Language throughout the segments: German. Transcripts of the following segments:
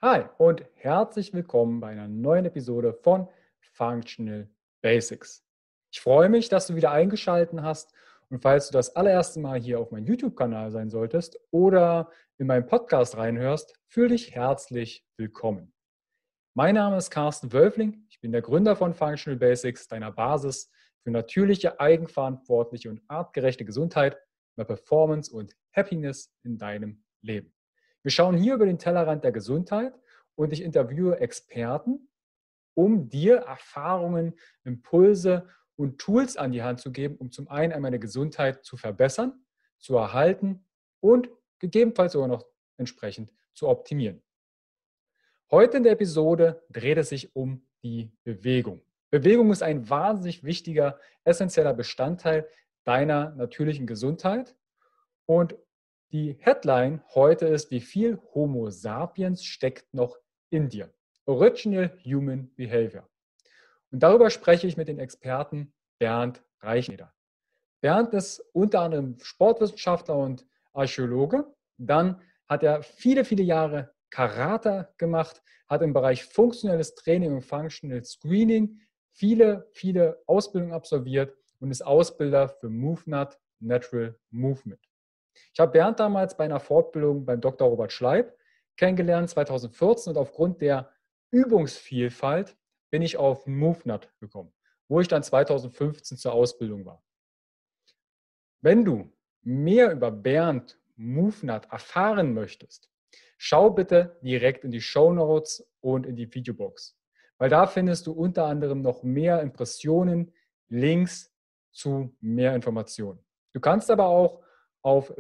Hi und herzlich willkommen bei einer neuen Episode von Functional Basics. Ich freue mich, dass du wieder eingeschaltet hast und falls du das allererste Mal hier auf meinem YouTube-Kanal sein solltest oder in meinen Podcast reinhörst, fühl dich herzlich willkommen. Mein Name ist Carsten Wölfling, ich bin der Gründer von Functional Basics, deiner Basis für natürliche, eigenverantwortliche und artgerechte Gesundheit, mehr Performance und Happiness in deinem Leben. Wir schauen hier über den Tellerrand der Gesundheit und ich interviewe Experten, um dir Erfahrungen, Impulse und Tools an die Hand zu geben, um zum einen einmal deine Gesundheit zu verbessern, zu erhalten und gegebenenfalls sogar noch entsprechend zu optimieren. Heute in der Episode dreht es sich um die Bewegung. Bewegung ist ein wahnsinnig wichtiger, essentieller Bestandteil deiner natürlichen Gesundheit. Und die Headline heute ist, wie viel Homo sapiens steckt noch in dir? Original Human Behavior. Und darüber spreche ich mit dem Experten Bernd Reichneder. Bernd ist unter anderem Sportwissenschaftler und Archäologe. Dann hat er viele, viele Jahre Karate gemacht, hat im Bereich funktionelles Training und Functional Screening viele, viele Ausbildungen absolviert und ist Ausbilder für MoveNut Natural Movement. Ich habe Bernd damals bei einer Fortbildung beim Dr. Robert Schleib kennengelernt, 2014, und aufgrund der Übungsvielfalt bin ich auf MoveNut gekommen, wo ich dann 2015 zur Ausbildung war. Wenn du mehr über Bernd MoveNut erfahren möchtest, schau bitte direkt in die Shownotes und in die Videobox, weil da findest du unter anderem noch mehr Impressionen, Links zu mehr Informationen. Du kannst aber auch auf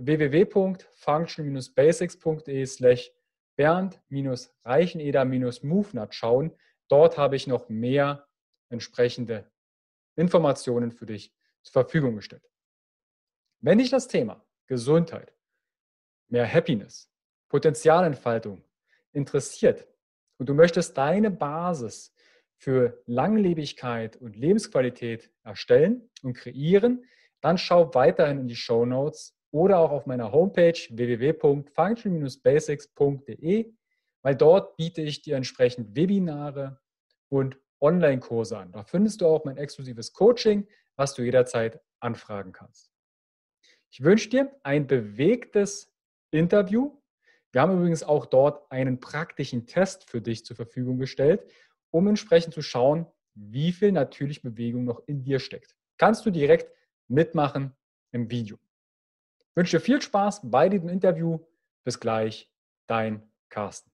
www.function-basics.de/bernd-reicheneder-movenut schauen. Dort habe ich noch mehr entsprechende Informationen für dich zur Verfügung gestellt. Wenn dich das Thema Gesundheit, mehr Happiness, Potenzialentfaltung interessiert und du möchtest deine Basis für Langlebigkeit und Lebensqualität erstellen und kreieren, dann schau weiterhin in die Shownotes oder auch auf meiner Homepage www.function-basics.de, weil dort biete ich dir entsprechend Webinare und Online-Kurse an. Da findest du auch mein exklusives Coaching, was du jederzeit anfragen kannst. Ich wünsche dir ein bewegtes Interview. Wir haben übrigens auch dort einen praktischen Test für dich zur Verfügung gestellt, um entsprechend zu schauen, wie viel natürliche Bewegung noch in dir steckt. Kannst du direkt mitmachen im Video. Ich wünsche dir viel Spaß bei diesem Interview. Bis gleich, dein Carsten.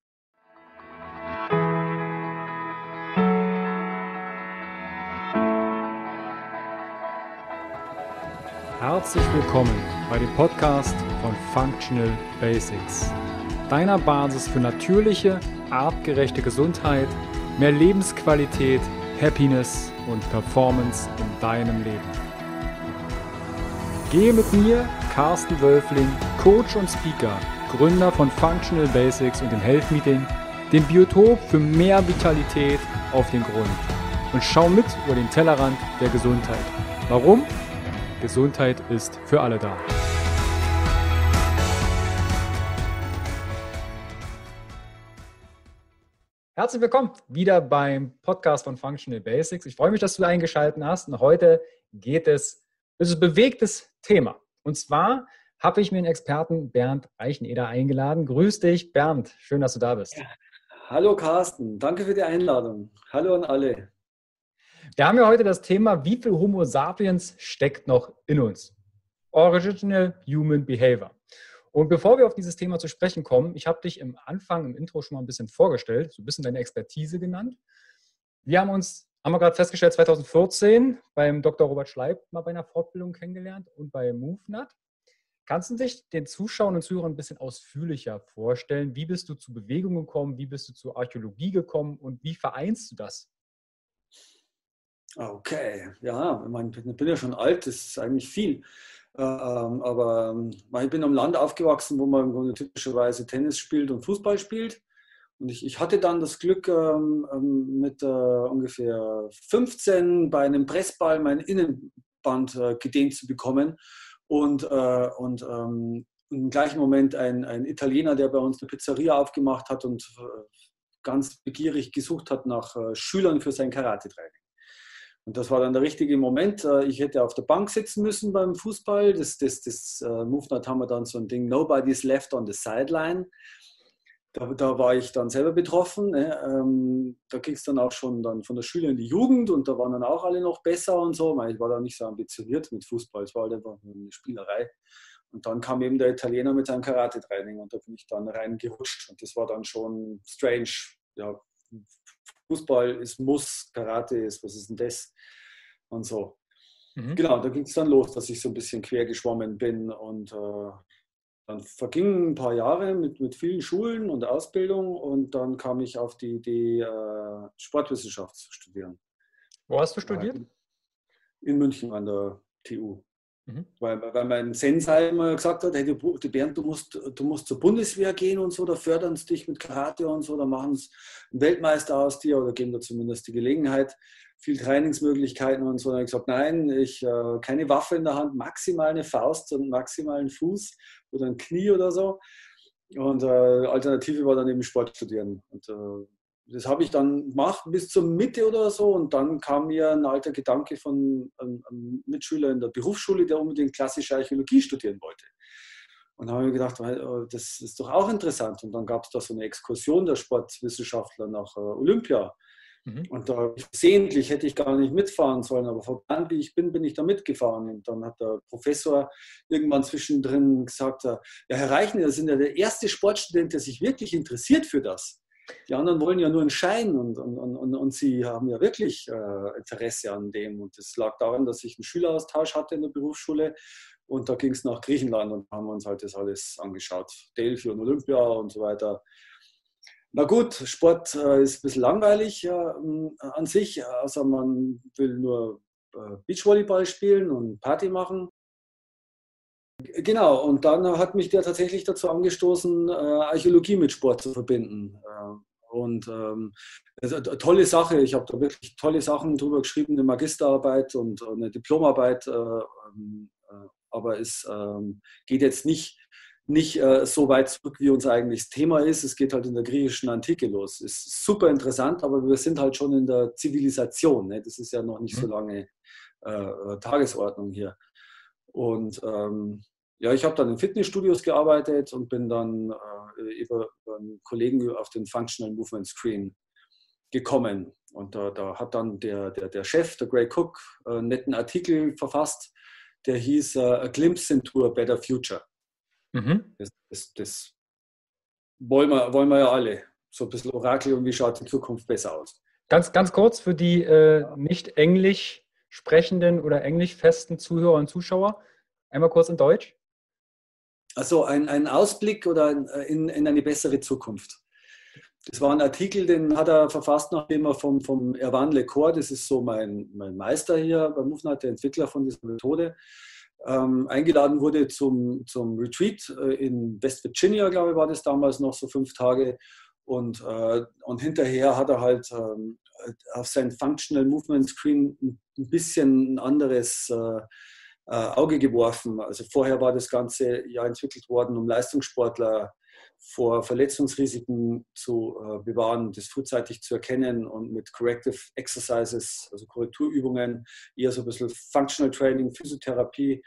Herzlich willkommen bei dem Podcast von Functional Basics, deiner Basis für natürliche, artgerechte Gesundheit, mehr Lebensqualität, Happiness und Performance in deinem Leben. Gehe mit mir, Carsten Wölfling, Coach und Speaker, Gründer von Functional Basics und dem Health Meeting, dem Biotop für mehr Vitalität auf den Grund und schau mit über den Tellerrand der Gesundheit. Warum? Gesundheit ist für alle da. Herzlich willkommen wieder beim Podcast von Functional Basics. Ich freue mich, dass du eingeschaltet hast. Und heute ist ein bewegtes Thema. Und zwar habe ich mir den Experten Bernd Reicheneder eingeladen. Grüß dich, Bernd. Schön, dass du da bist. Ja. Hallo Carsten, danke für die Einladung. Hallo an alle. Wir haben ja heute das Thema, wie viel Homo sapiens steckt noch in uns? Original Human Behavior. Und bevor wir auf dieses Thema zu sprechen kommen, ich habe dich im Intro schon mal ein bisschen vorgestellt, so ein bisschen deine Expertise genannt. Wir haben gerade festgestellt, 2014 beim Dr. Robert Schleib mal bei einer Fortbildung kennengelernt und bei MoveNut. Kannst du dich den Zuschauern und Zuhörern ein bisschen ausführlicher vorstellen? Wie bist du zu Bewegung gekommen? Wie bist du zur Archäologie gekommen? Und wie vereinst du das? Okay, ja, ich bin ja schon alt, das ist eigentlich viel. Aber ich bin am Land aufgewachsen, wo man typischerweise Tennis spielt und Fußball spielt. Und ich hatte dann das Glück, mit ungefähr 15 bei einem Pressball mein Innenband gedehnt zu bekommen. Und im gleichen Moment ein Italiener, der bei uns eine Pizzeria aufgemacht hat und ganz begierig gesucht hat nach Schülern für sein Karate-Training. Und das war dann der richtige Moment. Ich hätte auf der Bank sitzen müssen beim Fußball. Das Movement haben wir dann so ein Ding, Nobody's left on the sideline. Da war ich dann selber betroffen. Ne? Da ging es dann auch schon dann von der Schule in die Jugend und da waren dann auch alle noch besser und so. Ich war da nicht so ambitioniert mit Fußball. Es war halt einfach eine Spielerei. Und dann kam eben der Italiener mit seinem Karate-Training und da bin ich dann reingerutscht. Und das war dann schon strange. Ja, Fußball ist Muss, Karate ist, was ist denn das? Und so. Genau, da ging es dann los, dass ich so ein bisschen quer geschwommen bin und dann vergingen ein paar Jahre mit vielen Schulen und Ausbildung und dann kam ich auf die Idee, Sportwissenschaft zu studieren. Wo hast du studiert? In München an der TU. Weil mein Sensei immer gesagt hat, hey, Bernd, du musst zur Bundeswehr gehen und so, da fördern sie dich mit Karate und so, da machen sie einen Weltmeister aus dir oder geben dir zumindest die Gelegenheit, viel Trainingsmöglichkeiten und so. Dann habe ich gesagt, nein, keine Waffe in der Hand, maximal eine Faust und maximal einen Fuß oder ein Knie oder so. Und Alternative war dann eben Sport studieren. Und das habe ich dann gemacht bis zur Mitte oder so und dann kam mir ein alter Gedanke von einem Mitschüler in der Berufsschule, der unbedingt klassische Archäologie studieren wollte. Und da habe ich gedacht, das ist doch auch interessant. Und dann gab es da so eine Exkursion der Sportwissenschaftler nach Olympia. Und da versehentlich hätte ich gar nicht mitfahren sollen, aber verbrannt wie ich bin ich da mitgefahren. Und dann hat der Professor irgendwann zwischendrin gesagt, ja, Herr Reichner, Sie sind ja der erste Sportstudent, der sich wirklich interessiert für das. Die anderen wollen ja nur einen Schein und sie haben ja wirklich Interesse an dem. Und das lag daran, dass ich einen Schüleraustausch hatte in der Berufsschule und da ging es nach Griechenland und haben uns halt das alles angeschaut. Delphi und Olympia und so weiter. Na gut, Sport ist ein bisschen langweilig an sich, außer man will nur Beachvolleyball spielen und Party machen. Genau, und dann hat mich der tatsächlich dazu angestoßen, Archäologie mit Sport zu verbinden. Das ist eine tolle Sache. Ich habe da wirklich tolle Sachen drüber geschrieben, eine Magisterarbeit und eine Diplomarbeit. Aber es geht jetzt nicht so weit zurück, wie uns eigentlich das Thema ist. Es geht halt in der griechischen Antike los. Ist super interessant, aber wir sind halt schon in der Zivilisation. Ne? Das ist ja noch nicht so lange Tagesordnung hier. Und ja, ich habe dann in Fitnessstudios gearbeitet und bin dann über einen Kollegen auf den Functional Movement Screen gekommen. Und da hat dann der Chef, der Gray Cook, einen netten Artikel verfasst, der hieß A Glimpse into a Better Future. Das wollen wir ja alle. So ein bisschen Orakel und wie schaut die Zukunft besser aus. Ganz kurz für die nicht englisch sprechenden oder englischfesten Zuhörer und Zuschauer. Einmal kurz in Deutsch. Also ein Ausblick oder in eine bessere Zukunft. Das war ein Artikel, den hat er verfasst, nachdem er vom Erwan LeCour, das ist so mein Meister hier bei Movement, der Entwickler von dieser Methode, eingeladen wurde zum Retreat in West Virginia, glaube ich, war das damals noch so 5 Tage. Und hinterher hat er halt auf sein Functional Movement Screen ein bisschen ein anderes Auge geworfen. Also vorher war das Ganze ja entwickelt worden, um Leistungssportler vor Verletzungsrisiken zu bewahren, das frühzeitig zu erkennen und mit Corrective Exercises, also Korrekturübungen, eher so ein bisschen Functional Training, Physiotherapie,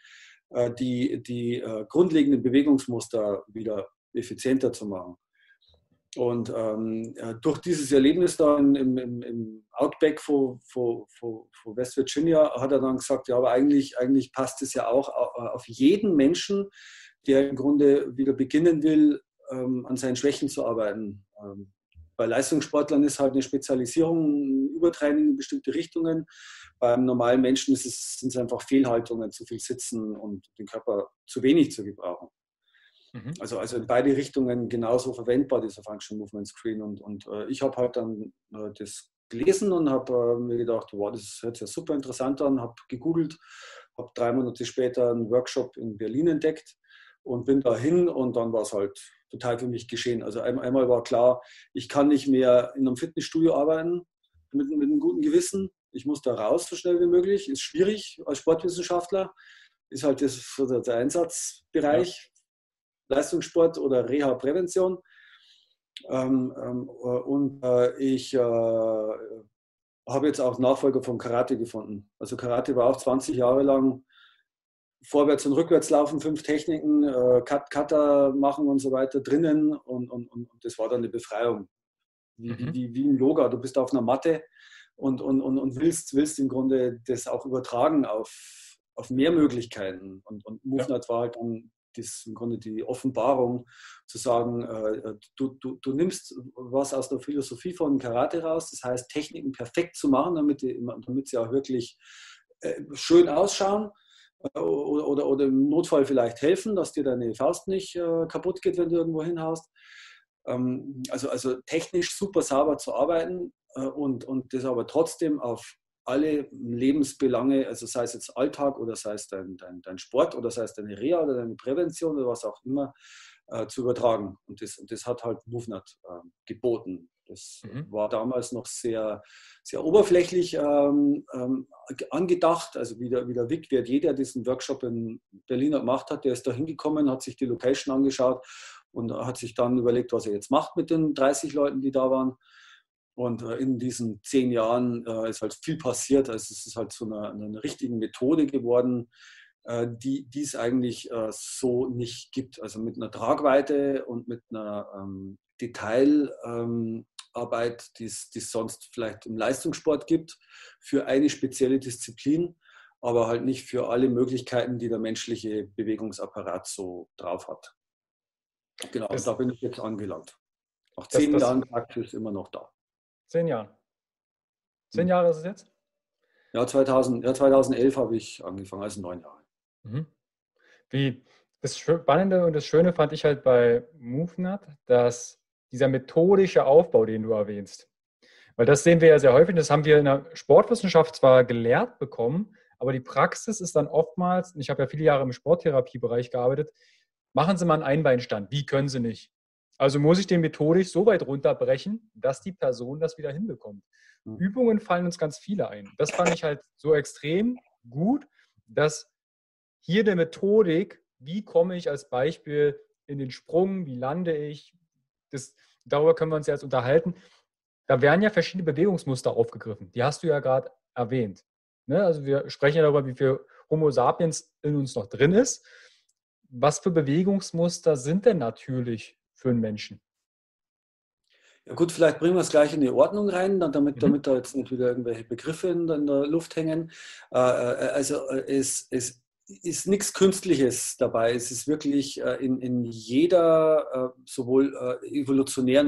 die grundlegenden Bewegungsmuster wieder effizienter zu machen. Und durch dieses Erlebnis da im Outback von West Virginia hat er dann gesagt, ja, aber eigentlich passt es ja auch auf jeden Menschen, der im Grunde wieder beginnen will, an seinen Schwächen zu arbeiten. Bei Leistungssportlern ist halt eine Spezialisierung, Übertraining in bestimmte Richtungen. Beim normalen Menschen sind es einfach Fehlhaltungen, zu viel Sitzen und den Körper zu wenig zu gebrauchen. Also in beide Richtungen genauso verwendbar, dieser Functional Movement Screen. Und ich habe halt dann das gelesen und habe mir gedacht, wow, das hört sich ja super interessant an, habe gegoogelt, habe 3 Monate später einen Workshop in Berlin entdeckt und bin dahin und dann war es halt total für mich geschehen. Also einmal war klar, ich kann nicht mehr in einem Fitnessstudio arbeiten mit einem guten Gewissen. Ich muss da raus so schnell wie möglich. Ist schwierig als Sportwissenschaftler. Ist halt der Einsatzbereich. Ja. Leistungssport oder Reha-Prävention. Ich habe jetzt auch Nachfolger von Karate gefunden. Also Karate war auch 20 Jahre lang vorwärts und rückwärts laufen, 5 Techniken, Kata machen und so weiter drinnen und das war dann eine Befreiung. Wie im Yoga, du bist auf einer Matte und willst im Grunde das auch übertragen auf mehr Möglichkeiten. Und MoveNut war halt dann im Grunde die Offenbarung, zu sagen, du nimmst was aus der Philosophie von Karate raus, das heißt Techniken perfekt zu machen, damit sie auch wirklich schön ausschauen oder im Notfall vielleicht helfen, dass dir deine Faust nicht kaputt geht, wenn du irgendwo hinhaust. Also technisch super sauber zu arbeiten und das aber trotzdem auf alle Lebensbelange, also sei es jetzt Alltag oder sei es dein Sport oder sei es deine Reha oder deine Prävention oder was auch immer, zu übertragen. Und das hat halt MoveNut geboten. Das war damals noch sehr, sehr oberflächlich angedacht. Also wie der Vic Verdier, der diesen Workshop in Berlin gemacht hat, der ist da hingekommen, hat sich die Location angeschaut und hat sich dann überlegt, was er jetzt macht mit den 30 Leuten, die da waren. Und in diesen 10 Jahren ist halt viel passiert. Also es ist halt zu einer richtigen Methode geworden, die es eigentlich so nicht gibt. Also mit einer Tragweite und mit einer Detailarbeit, die es sonst vielleicht im Leistungssport gibt, für eine spezielle Disziplin, aber halt nicht für alle Möglichkeiten, die der menschliche Bewegungsapparat so drauf hat. Genau, und da bin ich jetzt angelangt. Nach 10 Jahren Praxis immer noch da. 10 Jahre. 10 Jahre ist es jetzt? Ja, 2011 habe ich angefangen, also 9 Jahre. Das Spannende und das Schöne fand ich halt bei MoveNut, dass dieser methodische Aufbau, den du erwähnst, weil das sehen wir ja sehr häufig, das haben wir in der Sportwissenschaft zwar gelehrt bekommen, aber die Praxis ist dann oftmals, und ich habe ja viele Jahre im Sporttherapiebereich gearbeitet, machen Sie mal einen Einbeinstand, wie können Sie nicht? Also muss ich den methodisch so weit runterbrechen, dass die Person das wieder hinbekommt. Übungen fallen uns ganz viele ein. Das fand ich halt so extrem gut, dass hier der Methodik, wie komme ich als Beispiel in den Sprung, wie lande ich, darüber können wir uns jetzt unterhalten. Da werden ja verschiedene Bewegungsmuster aufgegriffen. Die hast du ja gerade erwähnt. Ne? Also wir sprechen ja darüber, wie viel Homo sapiens in uns noch drin ist. Was für Bewegungsmuster sind denn natürlich für einen Menschen? Ja gut, vielleicht bringen wir es gleich in die Ordnung rein, damit da jetzt nicht wieder irgendwelche Begriffe in der Luft hängen. Es ist nichts Künstliches dabei. Es ist wirklich in jeder sowohl evolutionären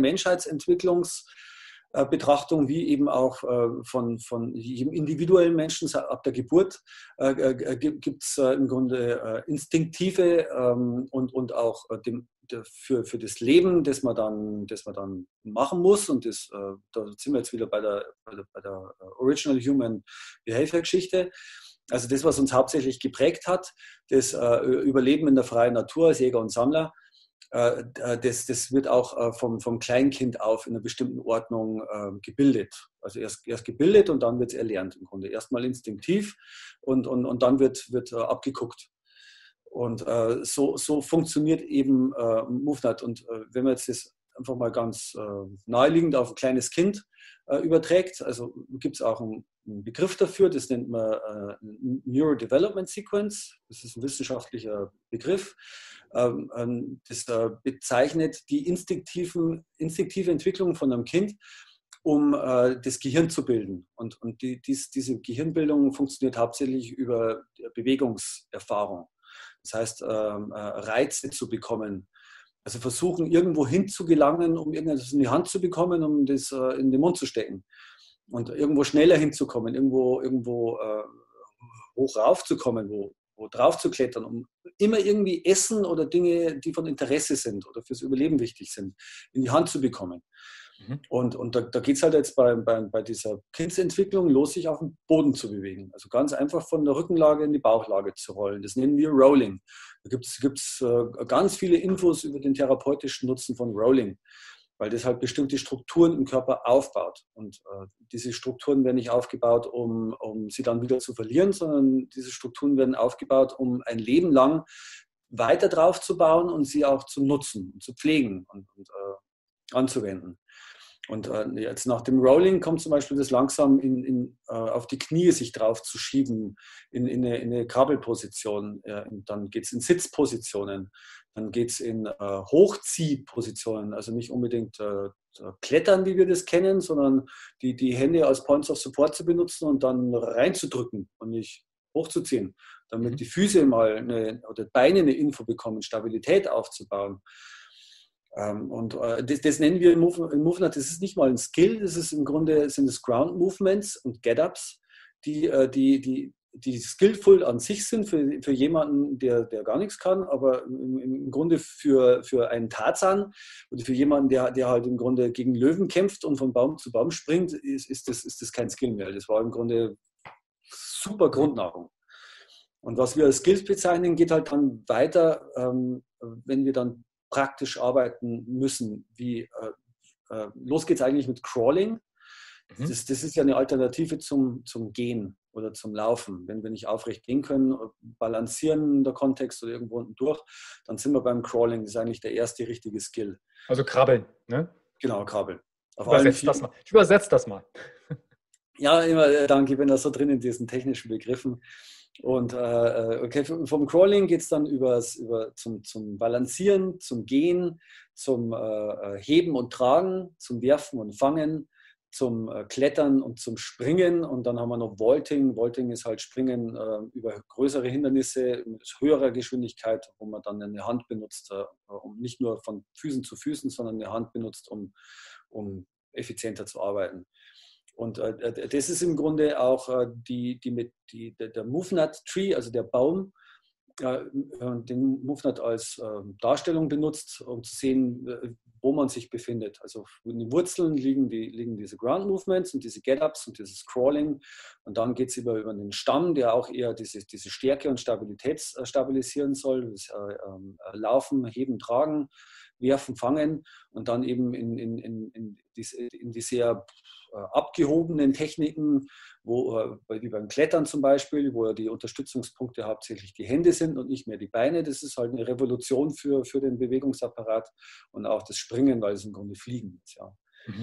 Menschheitsentwicklungsbetrachtung wie eben auch von jedem individuellen Menschen ab der Geburt gibt es im Grunde instinktive und auch für das Leben, das man dann machen muss. Und da sind wir jetzt wieder bei der Original Human Behavior Geschichte. Also das, was uns hauptsächlich geprägt hat, das Überleben in der freien Natur als Jäger und Sammler, das wird auch vom Kleinkind auf in einer bestimmten Ordnung gebildet. Also erst gebildet und dann wird es erlernt im Grunde. Erstmal instinktiv und dann wird abgeguckt. Und so funktioniert eben MoveNut. Und wenn man jetzt das einfach mal ganz naheliegend auf ein kleines Kind überträgt, also gibt es auch einen Begriff dafür, das nennt man Neurodevelopment Sequence. Das ist ein wissenschaftlicher Begriff. Das bezeichnet die instinktive Entwicklung von einem Kind, um das Gehirn zu bilden. Und diese Gehirnbildung funktioniert hauptsächlich über Bewegungserfahrung. Das heißt, Reize zu bekommen. Also versuchen, irgendwo hinzugelangen, um irgendetwas in die Hand zu bekommen, um das in den Mund zu stecken. Und irgendwo schneller hinzukommen, irgendwo hoch raufzukommen, wo drauf zu klettern, um immer irgendwie Essen oder Dinge, die von Interesse sind oder fürs Überleben wichtig sind, in die Hand zu bekommen. Und da geht es halt jetzt bei dieser Kindsentwicklung los, sich auf dem Boden zu bewegen. Also ganz einfach von der Rückenlage in die Bauchlage zu rollen. Das nennen wir Rolling. Da gibt es ganz viele Infos über den therapeutischen Nutzen von Rolling, weil das halt bestimmte Strukturen im Körper aufbaut. Und diese Strukturen werden nicht aufgebaut, um sie dann wieder zu verlieren, sondern diese Strukturen werden aufgebaut, um ein Leben lang weiter drauf zu bauen und sie auch zu nutzen, zu pflegen. Und anzuwenden. Und jetzt nach dem Rolling kommt zum Beispiel das langsam auf die Knie sich drauf zu schieben, in eine Kabelposition. Dann geht es in Sitzpositionen, dann geht es in Hochziehpositionen, also nicht unbedingt Klettern, wie wir das kennen, sondern die Hände als Points of Support zu benutzen und dann reinzudrücken und nicht hochzuziehen, damit die Füße mal oder Beine eine Info bekommen, Stabilität aufzubauen. Und das nennen wir im Movement, das ist nicht mal ein Skill, das ist im Grunde sind es Ground Movements und Get-Ups, die skillful an sich sind für jemanden, der gar nichts kann, aber im Grunde für einen Tarzan oder für jemanden, der halt im Grunde gegen Löwen kämpft und von Baum zu Baum springt, ist das kein Skill mehr. Das war im Grunde super Grundnahrung. Und was wir als Skills bezeichnen, geht halt dann weiter, wenn wir dann praktisch arbeiten müssen. Los geht's eigentlich mit Crawling. Das ist ja eine Alternative zum Gehen oder zum Laufen. Wenn wir nicht aufrecht gehen können, balancieren der Kontext oder irgendwo unten durch, dann sind wir beim Crawling. Das ist eigentlich der erste richtige Skill. Also krabbeln, ne? Genau, krabbeln. Ich übersetze das mal. Ja, immer danke, ich bin da so drin in diesen technischen Begriffen. Und okay, vom Crawling geht es dann zum Balancieren, zum Gehen, zum Heben und Tragen, zum Werfen und Fangen, zum Klettern und zum Springen. Und dann haben wir noch Vaulting. Vaulting ist halt Springen über größere Hindernisse mit höherer Geschwindigkeit, wo man dann eine Hand benutzt, um nicht nur von Füßen zu Füßen, sondern eine Hand benutzt, um effizienter zu arbeiten. Und das ist im Grunde auch der Movnut Tree, also der Baum, den Movnut als Darstellung benutzt, um zu sehen, wo man sich befindet. Also in den Wurzeln liegen diese Ground Movements und diese Get-Ups und dieses Crawling. Und dann geht es über den Stamm, der auch eher diese Stärke und Stabilität stabilisieren soll. Das Laufen, Heben, Tragen, Werfen, Fangen und dann eben in die sehr abgehobenen Techniken, wie beim Klettern zum Beispiel, wo die Unterstützungspunkte hauptsächlich die Hände sind und nicht mehr die Beine. Das ist halt eine Revolution für den Bewegungsapparat und auch das Springen, weil es im Grunde Fliegen ist. Ja.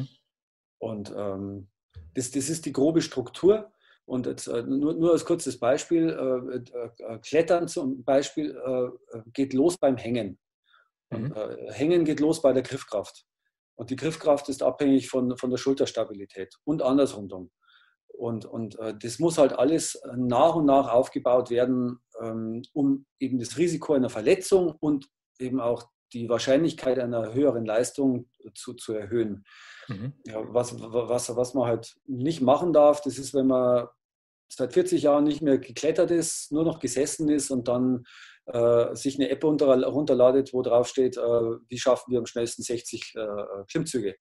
Und das ist die grobe Struktur. Und jetzt, nur als kurzes Beispiel, Klettern zum Beispiel geht los beim Hängen. Und Hängen geht los bei der Griffkraft. Und die Griffkraft ist abhängig von der Schulterstabilität und andersrum. Und das muss halt alles nach und nach aufgebaut werden, um eben das Risiko einer Verletzung und eben auch die Wahrscheinlichkeit einer höheren Leistung zu erhöhen. Ja, was man halt nicht machen darf, das ist, wenn man seit 40 Jahren nicht mehr geklettert ist, nur noch gesessen ist und dann sich eine App runterladet, wo drauf steht, wie schaffen wir am schnellsten 60 Klimmzüge.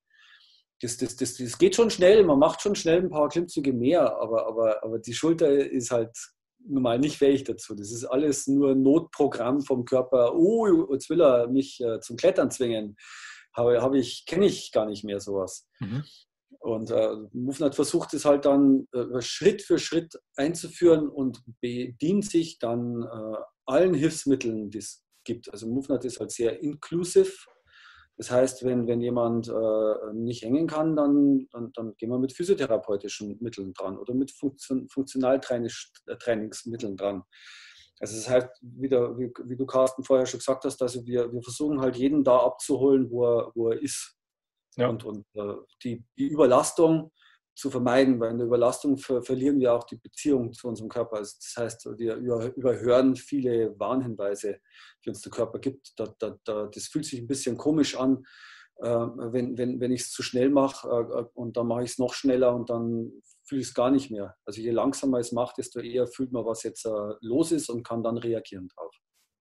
Das geht schon schnell, man macht schon schnell ein paar Klimmzüge mehr, aber die Schulter ist halt normal nicht fähig dazu. Das ist alles nur ein Notprogramm vom Körper. Oh, jetzt will er mich zum Klettern zwingen. Kenne ich gar nicht mehr sowas. Und Movnut versucht es halt dann Schritt für Schritt einzuführen und bedient sich dann allen Hilfsmitteln, die es gibt. Also Movnut ist halt sehr inclusive. Das heißt, wenn jemand nicht hängen kann, dann gehen wir mit physiotherapeutischen Mitteln dran oder mit Funktionaltrainingsmitteln dran. Also das heißt, wie du Carsten vorher schon gesagt hast, also wir versuchen halt jeden da abzuholen, wo er ist. Ja. Und die Überlastung zu vermeiden, weil in der Überlastung verlieren wir auch die Beziehung zu unserem Körper. Also das heißt, wir überhören viele Warnhinweise, die uns der Körper gibt. Das fühlt sich ein bisschen komisch an, wenn ich es zu schnell mache und dann mache ich es noch schneller und dann fühle ich es gar nicht mehr. Also je langsamer es macht, desto eher fühlt man, was jetzt los ist und kann dann reagieren drauf.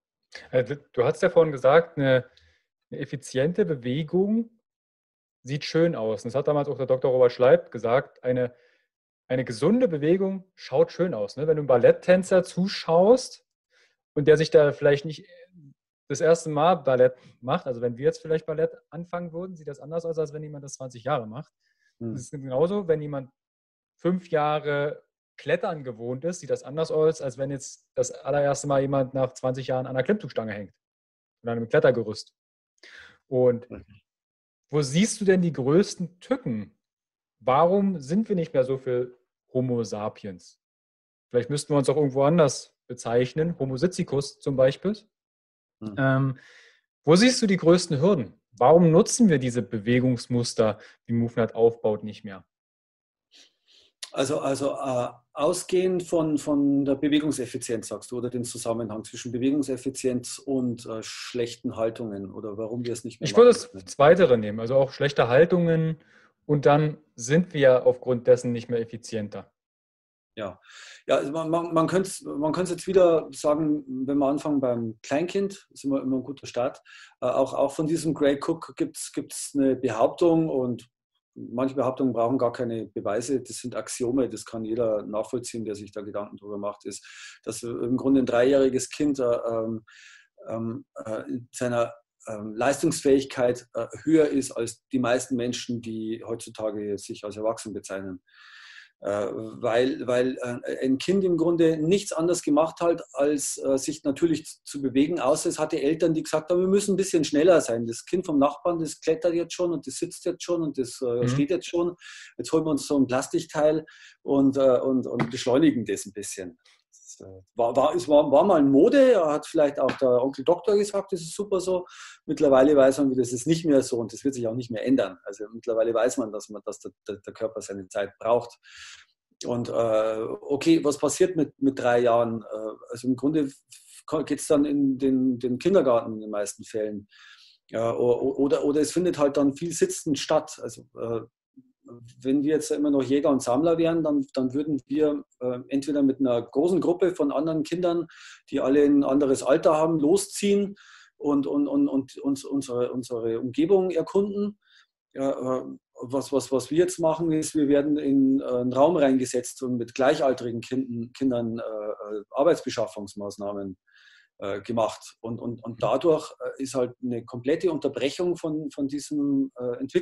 Du hast ja vorhin gesagt, eine effiziente Bewegung sieht schön aus. Das hat damals auch der Dr. Robert Schleib gesagt. Eine gesunde Bewegung schaut schön aus. Ne? Wenn du einem Balletttänzer zuschaust und der sich da vielleicht nicht das erste Mal Ballett macht, also wenn wir jetzt vielleicht Ballett anfangen würden, sieht das anders aus, als wenn jemand das 20 Jahre macht. Das ist genauso, wenn jemand 5 Jahre Klettern gewohnt ist, sieht das anders aus, als wenn jetzt das allererste Mal jemand nach 20 Jahren an einer Klimmzugstange hängt oder an einem Klettergerüst. Und Wo siehst du denn die größten Tücken? Warum sind wir nicht mehr so viel Homo sapiens? Vielleicht müssten wir uns auch irgendwo anders bezeichnen, Homo sitzicus zum Beispiel. Hm. Wo siehst du die größten Hürden? Warum nutzen wir diese Bewegungsmuster, die MoveNet aufbaut, nicht mehr? Also ausgehend von der Bewegungseffizienz, sagst du, oder den Zusammenhang zwischen Bewegungseffizienz und schlechten Haltungen oder warum wir es nicht mehr Ich würde machen das können. Zweitere nehmen, also auch schlechte Haltungen und dann sind wir aufgrund dessen nicht mehr effizienter. Ja, ja, also man könnte es jetzt wieder sagen, wenn wir anfangen beim Kleinkind, ist immer ein guter Start. Auch von diesem Gray Cook gibt es eine Behauptung und manche Behauptungen brauchen gar keine Beweise, das sind Axiome, das kann jeder nachvollziehen, der sich da Gedanken drüber macht, ist, dass im Grunde ein dreijähriges Kind seiner Leistungsfähigkeit höher ist als die meisten Menschen, die heutzutage sich als erwachsen bezeichnen. Weil ein Kind im Grunde nichts anderes gemacht hat, als sich natürlich zu bewegen, außer es hatte Eltern, die gesagt haben, wir müssen ein bisschen schneller sein. Das Kind vom Nachbarn, das klettert jetzt schon und das sitzt jetzt schon und das steht jetzt schon. Jetzt holen wir uns so ein Plastikteil und beschleunigen das ein bisschen. Es war mal eine Mode, hat vielleicht auch der Onkel Doktor gesagt, das ist super so. Mittlerweile weiß man, das ist nicht mehr so und das wird sich auch nicht mehr ändern. Also mittlerweile weiß man, dass der Körper seine Zeit braucht. Und okay, was passiert mit 3 Jahren? Also im Grunde geht es dann in den Kindergarten in den meisten Fällen. Ja, oder es findet halt dann viel Sitzen statt. Also wenn wir jetzt immer noch Jäger und Sammler wären, dann würden wir entweder mit einer großen Gruppe von anderen Kindern, die alle ein anderes Alter haben, losziehen und uns unsere Umgebung erkunden. Ja, was wir jetzt machen, ist, wir werden in einen Raum reingesetzt und mit gleichaltrigen Kindern Arbeitsbeschaffungsmaßnahmen gemacht. Und dadurch ist halt eine komplette Unterbrechung von diesem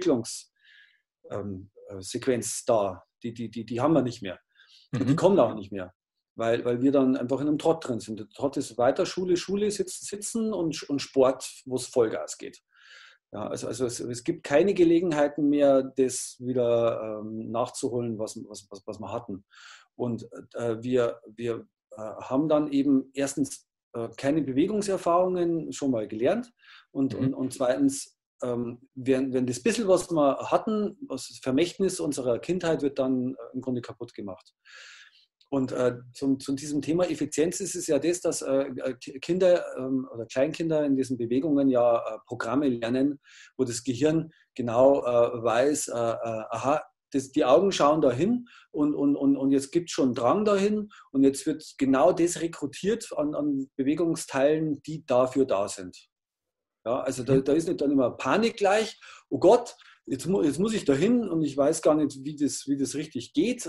Entwicklungssequenz da. Die haben wir nicht mehr. Und die Mhm. kommen auch nicht mehr. Weil wir dann einfach in einem Trott drin sind. Der Trott ist weiter Schule, sitzen und Sport, wo es Vollgas geht. Ja, also es gibt keine Gelegenheiten mehr, das wieder nachzuholen, was wir hatten. Und wir haben dann eben erstens keine Bewegungserfahrungen schon mal gelernt Mhm. und zweitens, wenn das bisschen, was wir hatten, das Vermächtnis unserer Kindheit wird dann im Grunde kaputt gemacht. Und zu diesem Thema Effizienz ist es ja das, dass Kinder oder Kleinkinder in diesen Bewegungen ja Programme lernen, wo das Gehirn genau weiß, aha, die Augen schauen dahin und jetzt gibt es schon Drang dahin und jetzt wird genau das rekrutiert an Bewegungsteilen, die dafür da sind. Ja, also Mhm. da ist nicht dann immer Panik gleich, oh Gott, jetzt muss ich da hin und ich weiß gar nicht, wie das richtig geht.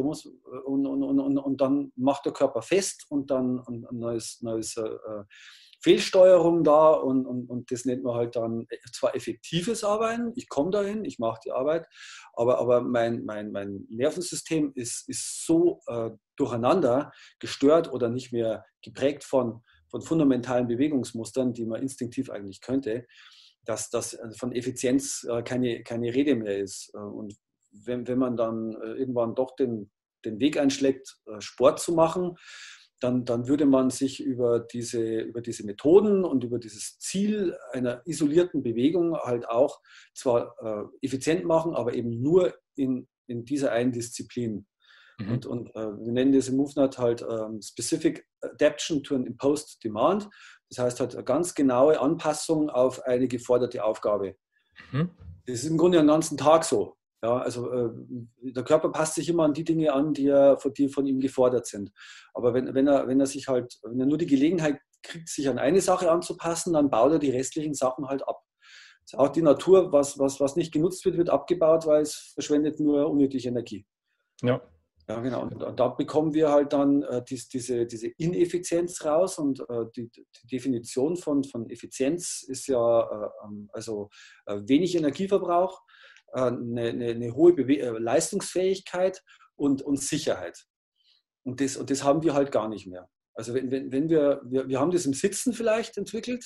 Und dann macht der Körper fest und dann ein neues Fehlsteuerung da und das nennt man halt dann zwar effektives Arbeiten, ich komme dahin, ich mache die Arbeit, aber mein Nervensystem ist so durcheinander, gestört oder nicht mehr geprägt von fundamentalen Bewegungsmustern, die man instinktiv eigentlich könnte, dass das von Effizienz keine Rede mehr ist. Und wenn man dann irgendwann doch den Weg einschlägt, Sport zu machen, dann würde man sich über diese Methoden und über dieses Ziel einer isolierten Bewegung halt auch zwar effizient machen, aber eben nur in dieser einen Disziplin. Mhm. Und wir nennen das im MoveNet halt Specific Adaption to an Imposed Demand. Das heißt halt eine ganz genaue Anpassung auf eine geforderte Aufgabe. Mhm. Das ist im Grunde den ganzen Tag so. Ja, also der Körper passt sich immer an die Dinge an, die von ihm gefordert sind. Aber wenn er nur die Gelegenheit kriegt, sich an eine Sache anzupassen, dann baut er die restlichen Sachen halt ab. Auch die Natur, was nicht genutzt wird, wird abgebaut, weil es verschwendet nur unnötige Energie. Ja. Ja, genau. Und da bekommen wir halt dann diese Ineffizienz raus. Und die Definition von Effizienz ist ja wenig Energieverbrauch, eine hohe Leistungsfähigkeit und Sicherheit. Und das haben wir halt gar nicht mehr. Also wenn wir haben das im Sitzen vielleicht entwickelt,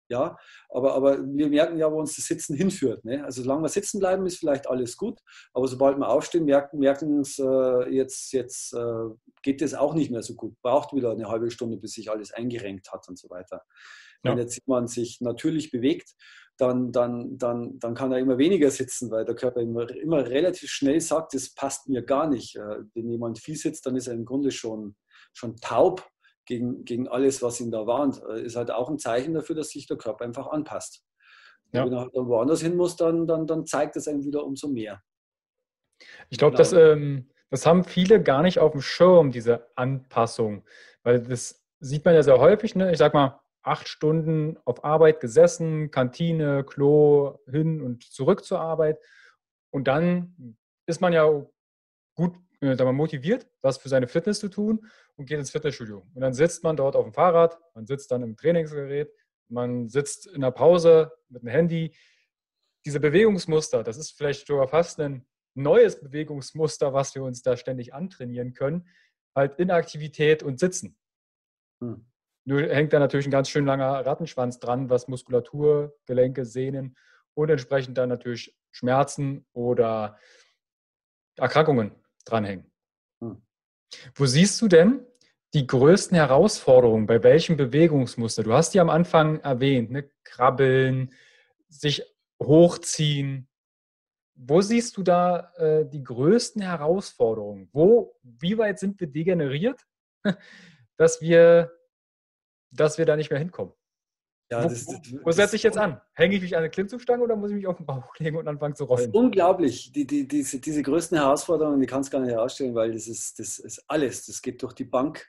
ja, aber wir merken ja, wo uns das Sitzen hinführt. Ne? Also solange wir sitzen bleiben, ist vielleicht alles gut, aber sobald wir aufstehen, merken es, jetzt geht das auch nicht mehr so gut. Braucht wieder eine halbe Stunde, bis sich alles eingerenkt hat und so weiter. Wenn Ja. jetzt jemand sich natürlich bewegt, dann kann er immer weniger sitzen, weil der Körper immer relativ schnell sagt, das passt mir gar nicht. Wenn jemand viel sitzt, dann ist er im Grunde schon taub gegen alles, was ihn da warnt. Ist halt auch ein Zeichen dafür, dass sich der Körper einfach anpasst. Und wenn Ja. er halt dann woanders hin muss, dann zeigt es einem wieder umso mehr. Ich glaube, Genau. das haben viele gar nicht auf dem Schirm, diese Anpassung. Weil das sieht man ja sehr häufig, ne? Ich sag mal, 8 Stunden auf Arbeit gesessen, Kantine, Klo, hin und zurück zur Arbeit. Und dann ist man ja gut sagen wir, motiviert, was für seine Fitness zu tun und geht ins Fitnessstudio. Und dann sitzt man dort auf dem Fahrrad, man sitzt dann im Trainingsgerät, man sitzt in der Pause mit dem Handy. Diese Bewegungsmuster, das ist vielleicht sogar fast ein neues Bewegungsmuster, was wir uns da ständig antrainieren können, halt Inaktivität und Sitzen. Hm. Nur hängt da natürlich ein ganz schön langer Rattenschwanz dran, was Muskulatur, Gelenke, Sehnen und entsprechend dann natürlich Schmerzen oder Erkrankungen dranhängen. Hm. Wo siehst du denn die größten Herausforderungen bei welchem Bewegungsmuster? Du hast die am Anfang erwähnt, ne? Krabbeln, sich hochziehen. Wo siehst du da die größten Herausforderungen? Wie weit sind wir degeneriert, dass wir da nicht mehr hinkommen? Ja, Wo setze ich jetzt an? Hänge ich mich an eine Klimmzugstange oder muss ich mich auf den Bauch legen und anfangen zu das ist rollen? unglaublich. Diese größten Herausforderungen, die kannst du gar nicht herausstellen, weil das ist alles. Das geht durch die Bank.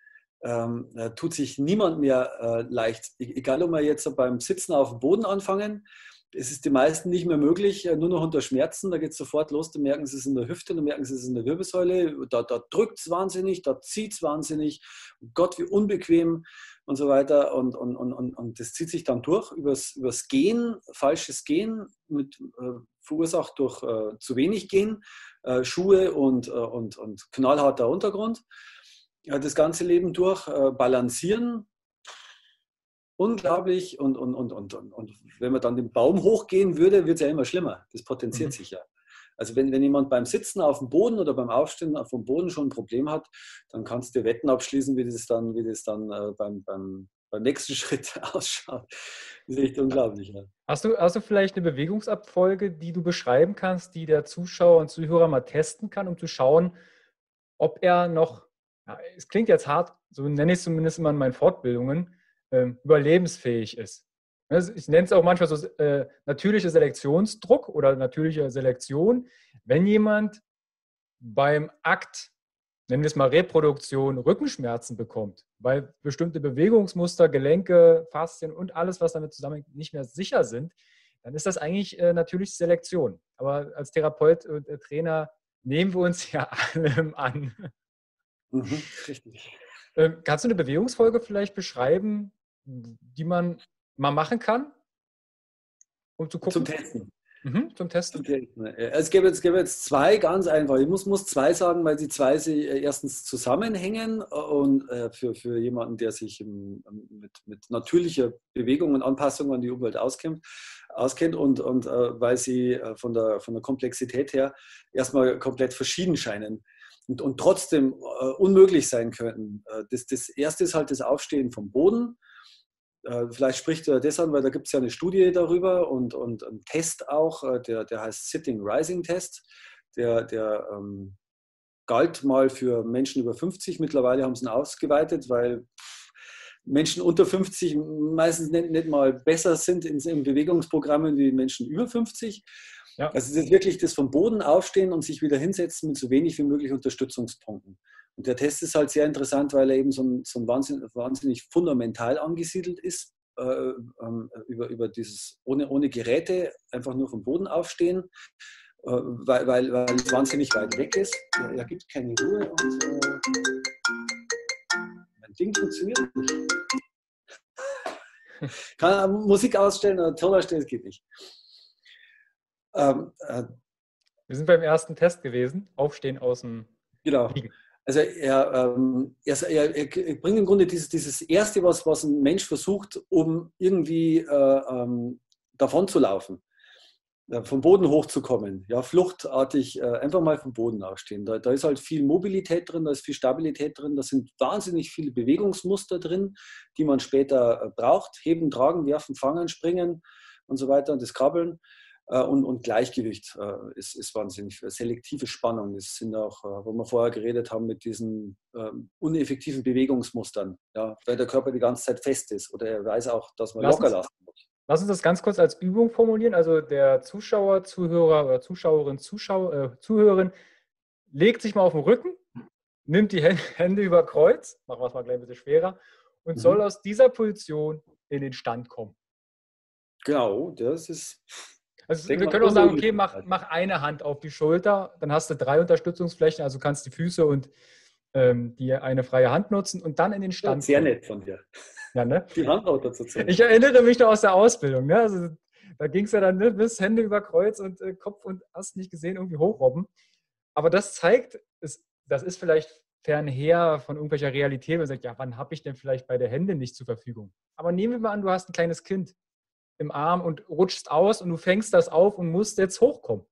Da tut sich niemand mehr leicht. Egal, ob wir jetzt beim Sitzen auf dem Boden anfangen, es ist den meisten nicht mehr möglich, nur noch unter Schmerzen. Da geht es sofort los, dann merken sie es in der Hüfte, dann merken sie es in der Wirbelsäule. Da drückt es wahnsinnig, da zieht es wahnsinnig. Oh Gott, wie unbequem und so weiter. Und das zieht sich dann durch übers Gehen, falsches Gehen, verursacht durch zu wenig Gehen, Schuhe und knallharter Untergrund. Ja, das ganze Leben durch, balancieren, unglaublich. Und wenn man dann den Baum hochgehen würde, wird es ja immer schlimmer. Das potenziert Mhm. sich ja. Also wenn jemand beim Sitzen auf dem Boden oder beim Aufstehen auf dem Boden schon ein Problem hat, dann kannst du Wetten abschließen, wie das dann beim nächsten Schritt ausschaut. Das ist echt unglaublich. Ja. Hast du vielleicht eine Bewegungsabfolge, die du beschreiben kannst, die der Zuschauer und Zuhörer mal testen kann, um zu schauen, ob er noch, ja, es klingt jetzt hart, so nenne ich es zumindest immer in meinen Fortbildungen, überlebensfähig ist. Ich nenne es auch manchmal so natürlicher Selektionsdruck oder natürliche Selektion. Wenn jemand beim Akt, nennen wir es mal Reproduktion, Rückenschmerzen bekommt, weil bestimmte Bewegungsmuster, Gelenke, Faszien und alles, was damit zusammenhängt, nicht mehr sicher sind, dann ist das eigentlich natürlich Selektion. Aber als Therapeut und Trainer nehmen wir uns ja allem an. Mhm, richtig. Kannst du eine Bewegungsfolge vielleicht beschreiben, die man mal machen kann, um zu Zum gucken? Testen. Zum Testen? Es gäbe jetzt zwei ganz einfach. Ich muss zwei sagen, weil die zwei sie erstens zusammenhängen und für jemanden, der sich mit natürlicher Bewegung und Anpassung an die Umwelt auskennt und weil sie von der Komplexität her erstmal komplett verschieden scheinen und trotzdem unmöglich sein könnten. Das erste ist halt das Aufstehen vom Boden. Vielleicht spricht er das an, weil da gibt es ja eine Studie darüber und einen Test auch, der heißt Sitting-Rising-Test, der galt mal für Menschen über 50. Mittlerweile haben sie ihn ausgeweitet, weil Menschen unter 50 meistens nicht mal besser sind in Bewegungsprogrammen wie Menschen über 50. Ja. Also das ist wirklich das vom Boden aufstehen und sich wieder hinsetzen mit so wenig wie möglich Unterstützungspunkten. Und der Test ist halt sehr interessant, weil er eben so ein wahnsinnig fundamental angesiedelt ist, über dieses ohne Geräte, einfach nur vom Boden aufstehen, weil es wahnsinnig weit weg ist. Er gibt keine Ruhe und mein Ding funktioniert nicht. Kann Musik ausstellen oder Ton ausstellen, das geht nicht. Wir sind beim ersten Test gewesen, Aufstehen aus dem Genau. Liegen. Also er bringt im Grunde dieses Erste, was ein Mensch versucht, um irgendwie davon zu laufen, vom Boden hochzukommen, ja, fluchtartig einfach mal vom Boden aufstehen. Da ist halt viel Mobilität drin, da ist viel Stabilität drin, da sind wahnsinnig viele Bewegungsmuster drin, die man später braucht. Heben, tragen, werfen, fangen, springen und so weiter und das Krabbeln. Und Gleichgewicht ist wahnsinnig. Selektive Spannung, das sind auch, wo wir vorher geredet haben, mit diesen uneffektiven Bewegungsmustern, ja, weil der Körper die ganze Zeit fest ist oder er weiß auch, dass man locker lassen muss. Lass uns das ganz kurz als Übung formulieren. Also der Zuschauer, Zuhörer oder Zuschauerin, Zuhörerin legt sich mal auf den Rücken, nimmt die Hände über Kreuz, machen wir es mal gleich ein bisschen schwerer, und soll aus dieser Position in den Stand kommen. Genau, das ist... Also wir können auch sagen, okay, mach eine Hand auf die Schulter, dann hast du 3 Unterstützungsflächen, also kannst die Füße und die eine freie Hand nutzen und dann in den Stand sehr kommen. Nett von dir. Ja, ne? Die Hand auch dazu zeigen. Ich erinnere mich noch aus der Ausbildung. Ne? Also, da ging es ja dann bis Hände über Kreuz und Kopf und hast nicht gesehen, irgendwie hochrobben. Aber das zeigt, das ist vielleicht fernher von irgendwelcher Realität. Man sagt, ja, wann habe ich denn vielleicht beide Hände nicht zur Verfügung? Aber nehmen wir mal an, du hast ein kleines Kind im Arm und rutschst aus und du fängst das auf und musst jetzt hochkommen.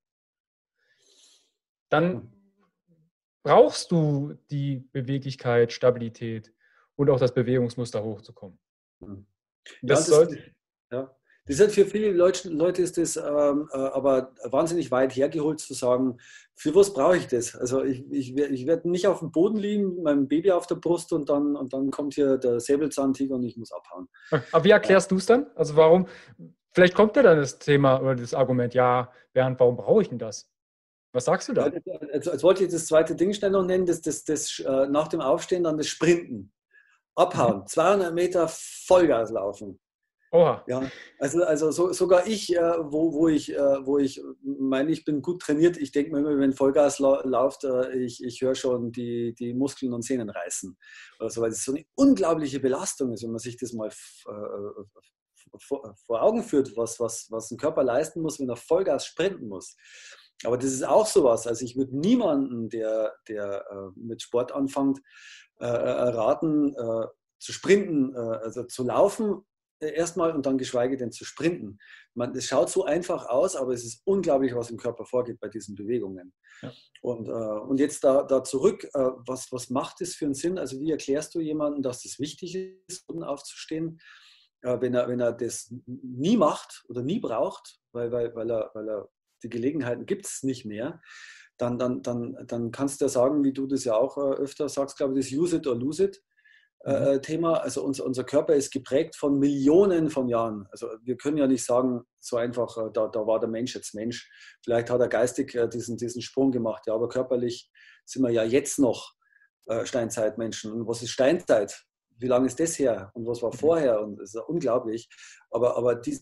Dann brauchst du die Beweglichkeit, Stabilität und auch das Bewegungsmuster hochzukommen. Das ist halt für viele Leute ist das aber wahnsinnig weit hergeholt zu sagen, für was brauche ich das? Also ich werde nicht auf dem Boden liegen, mit meinem Baby auf der Brust und dann kommt hier der Säbelzahntiger und ich muss abhauen. Aber wie erklärst du es dann? Also warum, vielleicht kommt ja dann das Thema oder das Argument, ja, Bernd, warum brauche ich denn das? Was sagst du da? Jetzt wollte ich das zweite Ding schnell noch nennen, das nach dem Aufstehen dann das Sprinten. Abhauen, 200 Meter Vollgas laufen. Oha. Ja, also sogar ich, wo ich meine, ich bin gut trainiert, ich denke mir immer, wenn Vollgas läuft, ich höre schon die Muskeln und Sehnen reißen. Oder so, weil es so eine unglaubliche Belastung ist, wenn man sich das mal vor Augen führt, was ein Körper leisten muss, wenn er Vollgas sprinten muss. Aber das ist auch sowas. Also ich würde niemanden, der mit Sport anfängt, raten, zu sprinten, also zu laufen erstmal und dann geschweige denn zu sprinten. Das schaut so einfach aus, aber es ist unglaublich, was im Körper vorgeht bei diesen Bewegungen. Ja. Und jetzt da zurück, was macht das für einen Sinn? Also wie erklärst du jemandem, dass das wichtig ist, aufzustehen, wenn er das nie macht oder nie braucht, weil er die Gelegenheiten gibt es nicht mehr, dann kannst du ja sagen, wie du das ja auch öfter sagst, glaube ich, das Use it or lose it Thema. Also unser Körper ist geprägt von Millionen von Jahren. Also wir können ja nicht sagen, so einfach, da war der Mensch jetzt Mensch. Vielleicht hat er geistig diesen Sprung gemacht, ja, aber körperlich sind wir ja jetzt noch Steinzeitmenschen. Und was ist Steinzeit? Wie lange ist das her? Und was war vorher? Und das ist ja unglaublich. Aber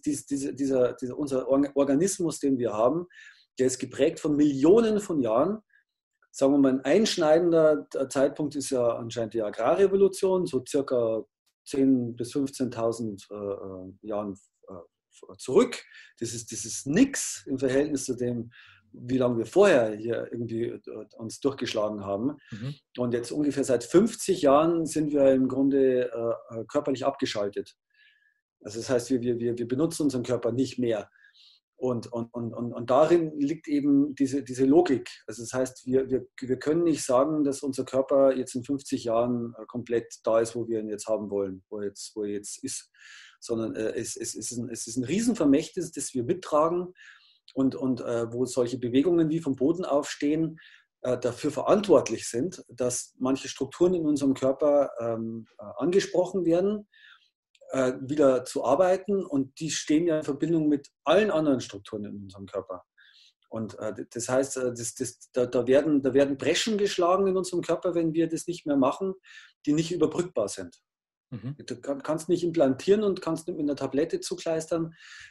unser Organismus, den wir haben, der ist geprägt von Millionen von Jahren. Sagen wir mal, ein einschneidender Zeitpunkt ist ja anscheinend die Agrarrevolution, so circa 10.000 bis 15.000 Jahren zurück. Das ist nichts im Verhältnis zu dem, wie lange wir vorher hier irgendwie uns durchgeschlagen haben. Mhm. Und jetzt ungefähr seit 50 Jahren sind wir im Grunde körperlich abgeschaltet. Also das heißt, wir benutzen unseren Körper nicht mehr. Und darin liegt eben diese Logik. Also das heißt, wir können nicht sagen, dass unser Körper jetzt in 50 Jahren komplett da ist, wo wir ihn jetzt haben wollen, wo er jetzt ist. Sondern es ist ein Riesenvermächtnis, das wir mittragen und wo solche Bewegungen wie vom Boden aufstehen dafür verantwortlich sind, dass manche Strukturen in unserem Körper angesprochen werden, wieder zu arbeiten, und die stehen ja in Verbindung mit allen anderen Strukturen in unserem Körper. Und das heißt, da werden Breschen geschlagen in unserem Körper, wenn wir das nicht mehr machen, die nicht überbrückbar sind. Mhm. Du kannst nicht implantieren und kannst nicht mit einer Tablette zukleistern.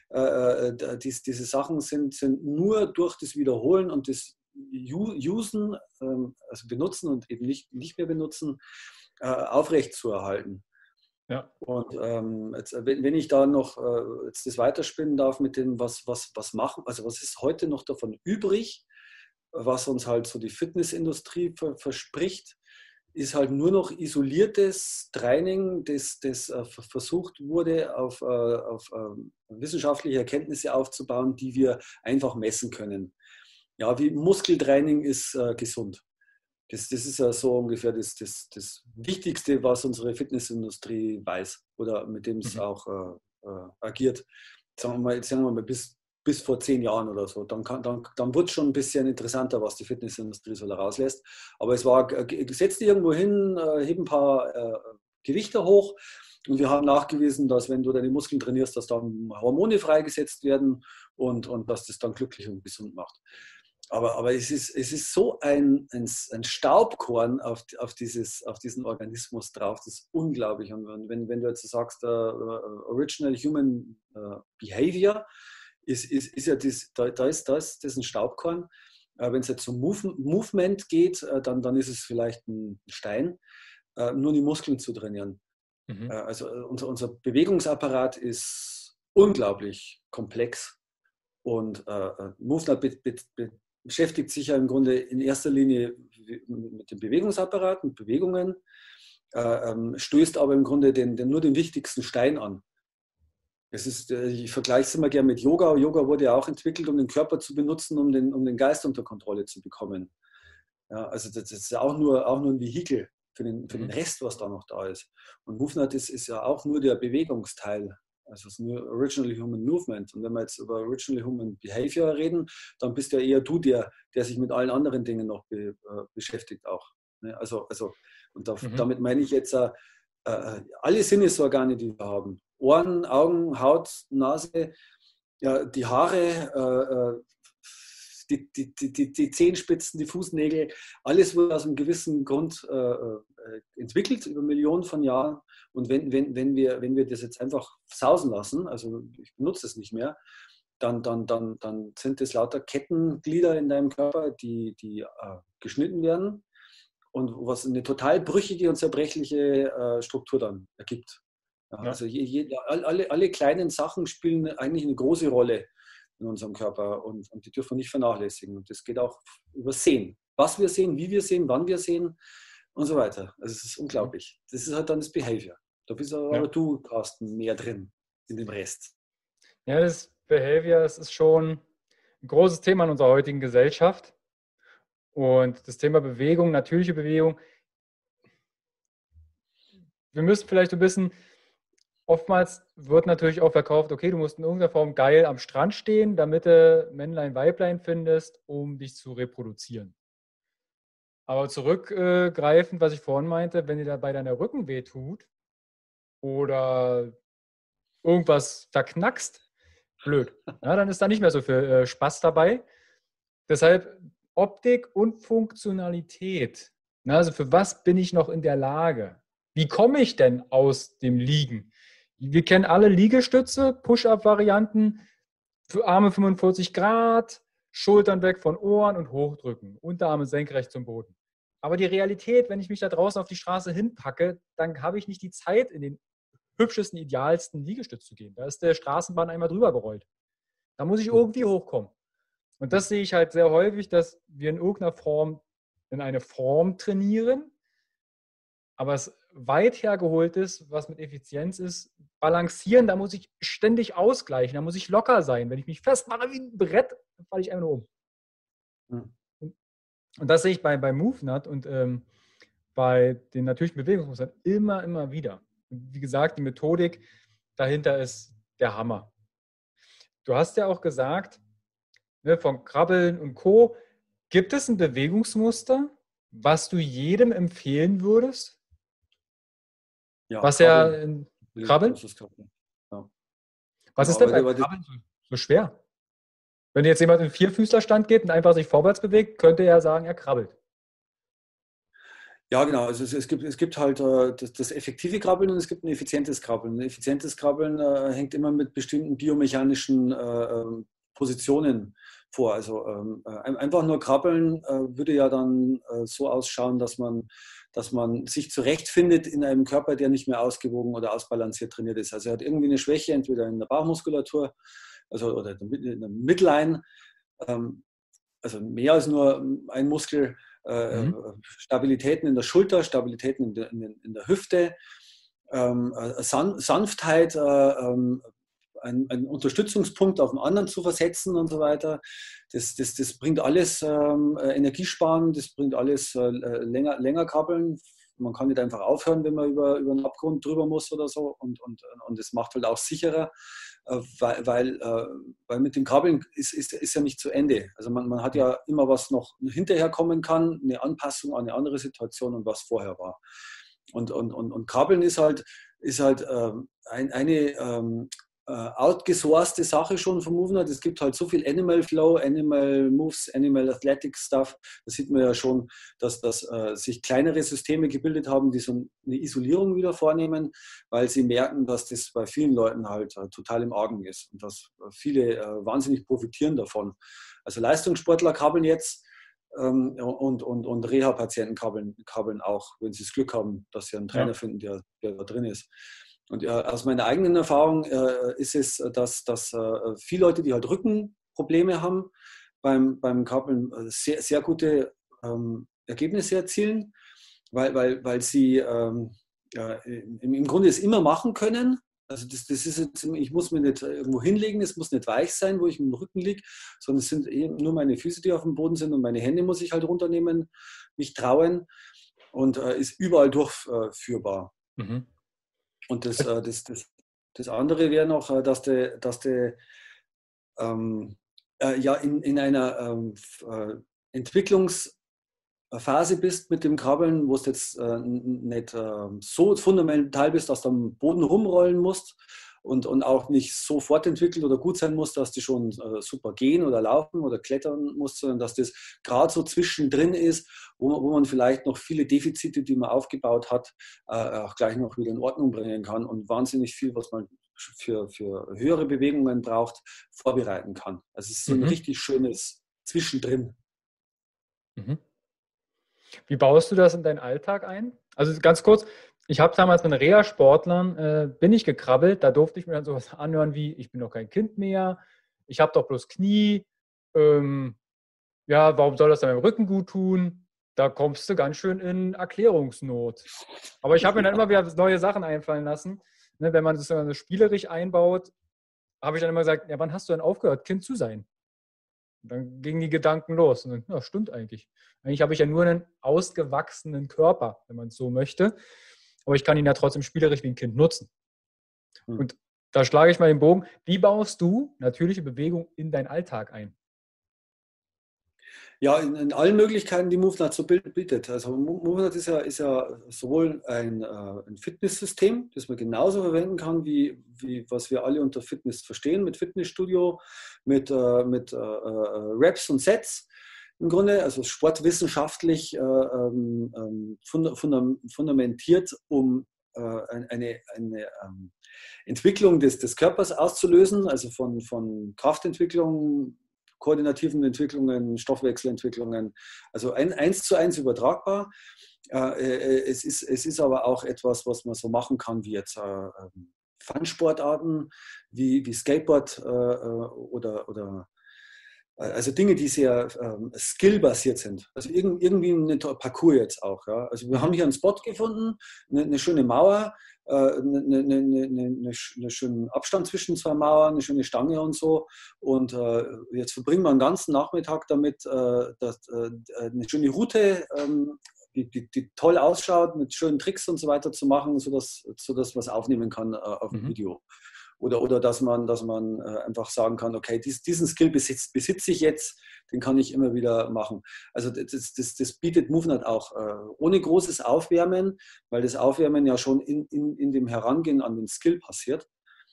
Diese Sachen sind nur durch das Wiederholen und das Usen, also benutzen und eben nicht mehr benutzen, aufrechtzuerhalten. Ja. Und wenn ich da noch jetzt das weiterspinnen darf mit dem, was machen, also was ist heute noch davon übrig, was uns halt so die Fitnessindustrie verspricht, ist halt nur noch isoliertes Training, das versucht wurde, auf wissenschaftliche Erkenntnisse aufzubauen, die wir einfach messen können. Ja, wie Muskeltraining ist gesund. Das ist ja so ungefähr das Wichtigste, was unsere Fitnessindustrie weiß oder mit dem es auch agiert. Sagen wir mal bis vor 10 Jahren oder so. Dann wird es schon ein bisschen interessanter, was die Fitnessindustrie so da rauslässt. Aber es war, setzt die irgendwo hin, heben ein paar Gewichte hoch und wir haben nachgewiesen, dass wenn du deine Muskeln trainierst, dass dann Hormone freigesetzt werden und dass das dann glücklich und gesund macht. Aber es ist so ein Staubkorn auf diesen Organismus drauf, das ist unglaublich. Und wenn du jetzt sagst, Original Human Behavior, ist ja da ist das ein Staubkorn. Wenn es jetzt um Movement geht, dann ist es vielleicht ein Stein, nur die Muskeln zu trainieren. Also unser Bewegungsapparat ist unglaublich komplex und Movement beschäftigt sich ja im Grunde in erster Linie mit dem Bewegungsapparat, mit Bewegungen, stößt aber im Grunde nur den wichtigsten Stein an. Ich vergleiche es immer gerne mit Yoga. Yoga wurde ja auch entwickelt, um den Körper zu benutzen, um den Geist unter Kontrolle zu bekommen. Ja, also das ist ja auch nur ein Vehikel für den Rest, was da noch da ist. Und Movement ist ja auch nur der Bewegungsteil. Also es ist nur Original Human Movement. Und wenn wir jetzt über Original Human Behavior reden, dann bist ja eher du der sich mit allen anderen Dingen noch beschäftigt auch. Damit meine ich jetzt alle Sinnesorgane, die wir haben. Ohren, Augen, Haut, Nase, ja, die Haare, die Zehenspitzen, die Fußnägel, alles wurde aus einem gewissen Grund entwickelt über Millionen von Jahren. Und wenn wir das jetzt einfach sausen lassen, also ich benutze es nicht mehr, dann sind es lauter Kettenglieder in deinem Körper, die geschnitten werden und was eine total brüchige und zerbrechliche Struktur dann ergibt. Ja, ja. Also alle kleinen Sachen spielen eigentlich eine große Rolle in unserem Körper und die dürfen wir nicht vernachlässigen. Und das geht auch über Sehen. Was wir sehen, wie wir sehen, wann wir sehen und so weiter. Also es ist unglaublich. Das ist halt dann das Behavior. Da bist aber du, Carsten, mehr drin in dem Rest. Ja, das Behavior, das ist schon ein großes Thema in unserer heutigen Gesellschaft. Und das Thema Bewegung, natürliche Bewegung, wir müssen vielleicht ein bisschen, oftmals wird natürlich auch verkauft, okay, du musst in irgendeiner Form geil am Strand stehen, damit du Männlein, Weiblein findest, um dich zu reproduzieren. Aber zurückgreifend, was ich vorhin meinte, wenn dir dabei deiner Rücken wehtut oder irgendwas verknackst, blöd. Ja, dann ist da nicht mehr so viel Spaß dabei. Deshalb Optik und Funktionalität. Also für was bin ich noch in der Lage? Wie komme ich denn aus dem Liegen? Wir kennen alle Liegestütze, Push-Up-Varianten für Arme 45 Grad, Schultern weg von Ohren und hochdrücken, Unterarme senkrecht zum Boden. Aber die Realität, wenn ich mich da draußen auf die Straße hinpacke, dann habe ich nicht die Zeit, in den hübschesten, idealsten Liegestütz zu gehen. Da ist der Straßenbahn einmal drüber gerollt. Da muss ich irgendwie hochkommen. Und das sehe ich halt sehr häufig, dass wir in irgendeiner Form in eine Form trainieren, aber es weit hergeholt ist, was mit Effizienz ist. Balancieren, da muss ich ständig ausgleichen, da muss ich locker sein. Wenn ich mich festmache wie ein Brett, dann falle ich einfach nur um. Und das sehe ich bei MoveNut und bei den natürlichen Bewegungsmustern immer wieder. Und wie gesagt, die Methodik dahinter ist der Hammer. Du hast ja auch gesagt, von Krabbeln und Co. Gibt es ein Bewegungsmuster, was du jedem empfehlen würdest? Ja, was Krabbeln. Krabbeln? Ja. Was ist denn bei Krabbeln so schwer? Wenn jetzt jemand in Vierfüßlerstand geht und einfach sich vorwärts bewegt, könnte er sagen, er krabbelt. Ja, genau. Also es gibt halt das effektive Krabbeln und es gibt ein effizientes Krabbeln. Ein effizientes Krabbeln hängt immer mit bestimmten biomechanischen Positionen vor. Also einfach nur krabbeln würde ja dann so ausschauen, dass man sich zurechtfindet in einem Körper, der nicht mehr ausgewogen oder ausbalanciert trainiert ist. Also er hat irgendwie eine Schwäche, entweder in der Bauchmuskulatur oder in der Midline, also mehr als nur ein Muskel. Mhm. Stabilitäten in der Schulter, Stabilitäten in der Hüfte, Sanftheit, einen Unterstützungspunkt auf den anderen zu versetzen und so weiter. Das bringt alles Energiesparen, das bringt alles länger krabbeln. Man kann nicht einfach aufhören, wenn man über einen Abgrund drüber muss oder so. Und das macht halt auch sicherer, weil mit dem Krabbeln ist ja nicht zu Ende. Also man hat ja immer, was noch hinterher kommen kann, eine Anpassung an eine andere Situation und was vorher war. Und Krabbeln ist halt eine outgesourcete Sache schon vom Movement. Es gibt halt so viel Animal Flow, Animal Moves, Animal Athletic Stuff. Da sieht man ja schon, dass sich kleinere Systeme gebildet haben, die so eine Isolierung wieder vornehmen, weil sie merken, dass das bei vielen Leuten halt total im Argen ist und dass viele wahnsinnig profitieren davon. Also Leistungssportler krabbeln jetzt und Reha-Patienten krabbeln auch, wenn sie das Glück haben, dass sie einen Trainer finden, der da drin ist. Und aus meiner eigenen Erfahrung ist es, dass viele Leute, die halt Rückenprobleme haben, beim Krabbeln sehr, sehr gute Ergebnisse erzielen, weil sie im Grunde es immer machen können. Also das ist jetzt, ich muss mir nicht irgendwo hinlegen, es muss nicht weich sein, wo ich mit dem Rücken liege, sondern es sind eben nur meine Füße, die auf dem Boden sind und meine Hände muss ich halt runternehmen, mich trauen und ist überall durchführbar. Mhm. Und das andere wäre noch, dass du ja in einer Entwicklungsphase bist mit dem Krabbeln, wo du jetzt nicht so fundamental bist, dass du am Boden rumrollen musst und auch nicht so fortentwickelt oder gut sein musst, dass du schon super gehen oder laufen oder klettern musst, sondern dass das gerade so zwischendrin ist, wo man vielleicht noch viele Defizite, die man aufgebaut hat, auch gleich noch wieder in Ordnung bringen kann und wahnsinnig viel, was man für höhere Bewegungen braucht, vorbereiten kann. Also es ist so ein richtig schönes Zwischendrin. Mhm. Wie baust du das in deinen Alltag ein? Also ganz kurz, ich habe damals mit Reha-Sportlern, bin ich gekrabbelt, da durfte ich mir dann sowas anhören wie, ich bin doch kein Kind mehr, ich habe doch bloß Knie, ja, warum soll das dann meinem Rücken gut tun? Da kommst du ganz schön in Erklärungsnot. Aber ich habe mir dann immer wieder neue Sachen einfallen lassen. Ne, wenn man das so spielerisch einbaut, habe ich dann immer gesagt, ja, wann hast du denn aufgehört, Kind zu sein? Und dann gingen die Gedanken los. Und dann, ja, stimmt eigentlich. Eigentlich habe ich ja nur einen ausgewachsenen Körper, wenn man es so möchte. Aber ich kann ihn ja trotzdem spielerisch wie ein Kind nutzen. Und da schlage ich mal den Bogen. Wie baust du natürliche Bewegung in deinen Alltag ein? Ja, in allen Möglichkeiten, die MoveNut so bietet. Also MoveNut ist ja sowohl ein Fitnesssystem, das man genauso verwenden kann, wie was wir alle unter Fitness verstehen, mit Fitnessstudio, mit Reps und Sets im Grunde, also sportwissenschaftlich fundamentiert, um eine Entwicklung des Körpers auszulösen, also von Kraftentwicklung, koordinativen Entwicklungen, Stoffwechselentwicklungen, also 1:1 übertragbar. Es ist aber auch etwas, was man so machen kann, wie jetzt Fun-Sportarten, wie Skateboard oder also Dinge, die sehr skillbasiert sind. Also irgendwie ein Parcours jetzt auch. Ja. Also wir haben hier einen Spot gefunden, eine schöne Mauer, einen schönen Abstand zwischen zwei Mauern, eine schöne Stange und so. Und jetzt verbringen wir einen ganzen Nachmittag damit, eine schöne Route, die toll ausschaut, mit schönen Tricks und so weiter zu machen, sodass man es aufnehmen kann auf dem Video. Oder dass man einfach sagen kann, okay, diesen Skill besitze ich jetzt, den kann ich immer wieder machen. Also das bietet MoveNut auch ohne großes Aufwärmen, weil das Aufwärmen ja schon in dem Herangehen an den Skill passiert.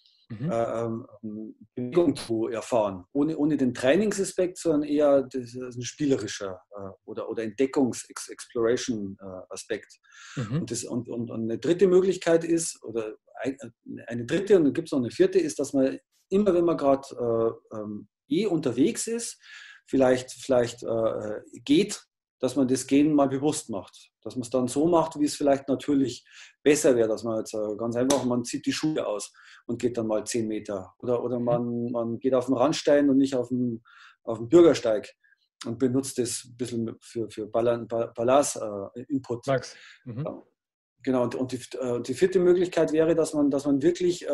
Bewegung zu erfahren, ohne den Trainingsaspekt, sondern eher das ist ein spielerischer oder Entdeckungs-Exploration-Aspekt. Und eine dritte Möglichkeit ist, oder eine dritte und dann gibt es noch eine vierte, ist, dass man immer, wenn man gerade unterwegs ist, vielleicht geht, dass man das Gehen mal bewusst macht. Dass man es dann so macht, wie es vielleicht natürlich besser wäre, dass man jetzt ganz einfach, man zieht die Schuhe aus und geht dann mal 10 Meter. Oder man geht auf den Randstein und nicht auf den Bürgersteig. und benutze das ein bisschen für Balance-Input. Max. Mhm. Genau, und die vierte Möglichkeit wäre, dass man wirklich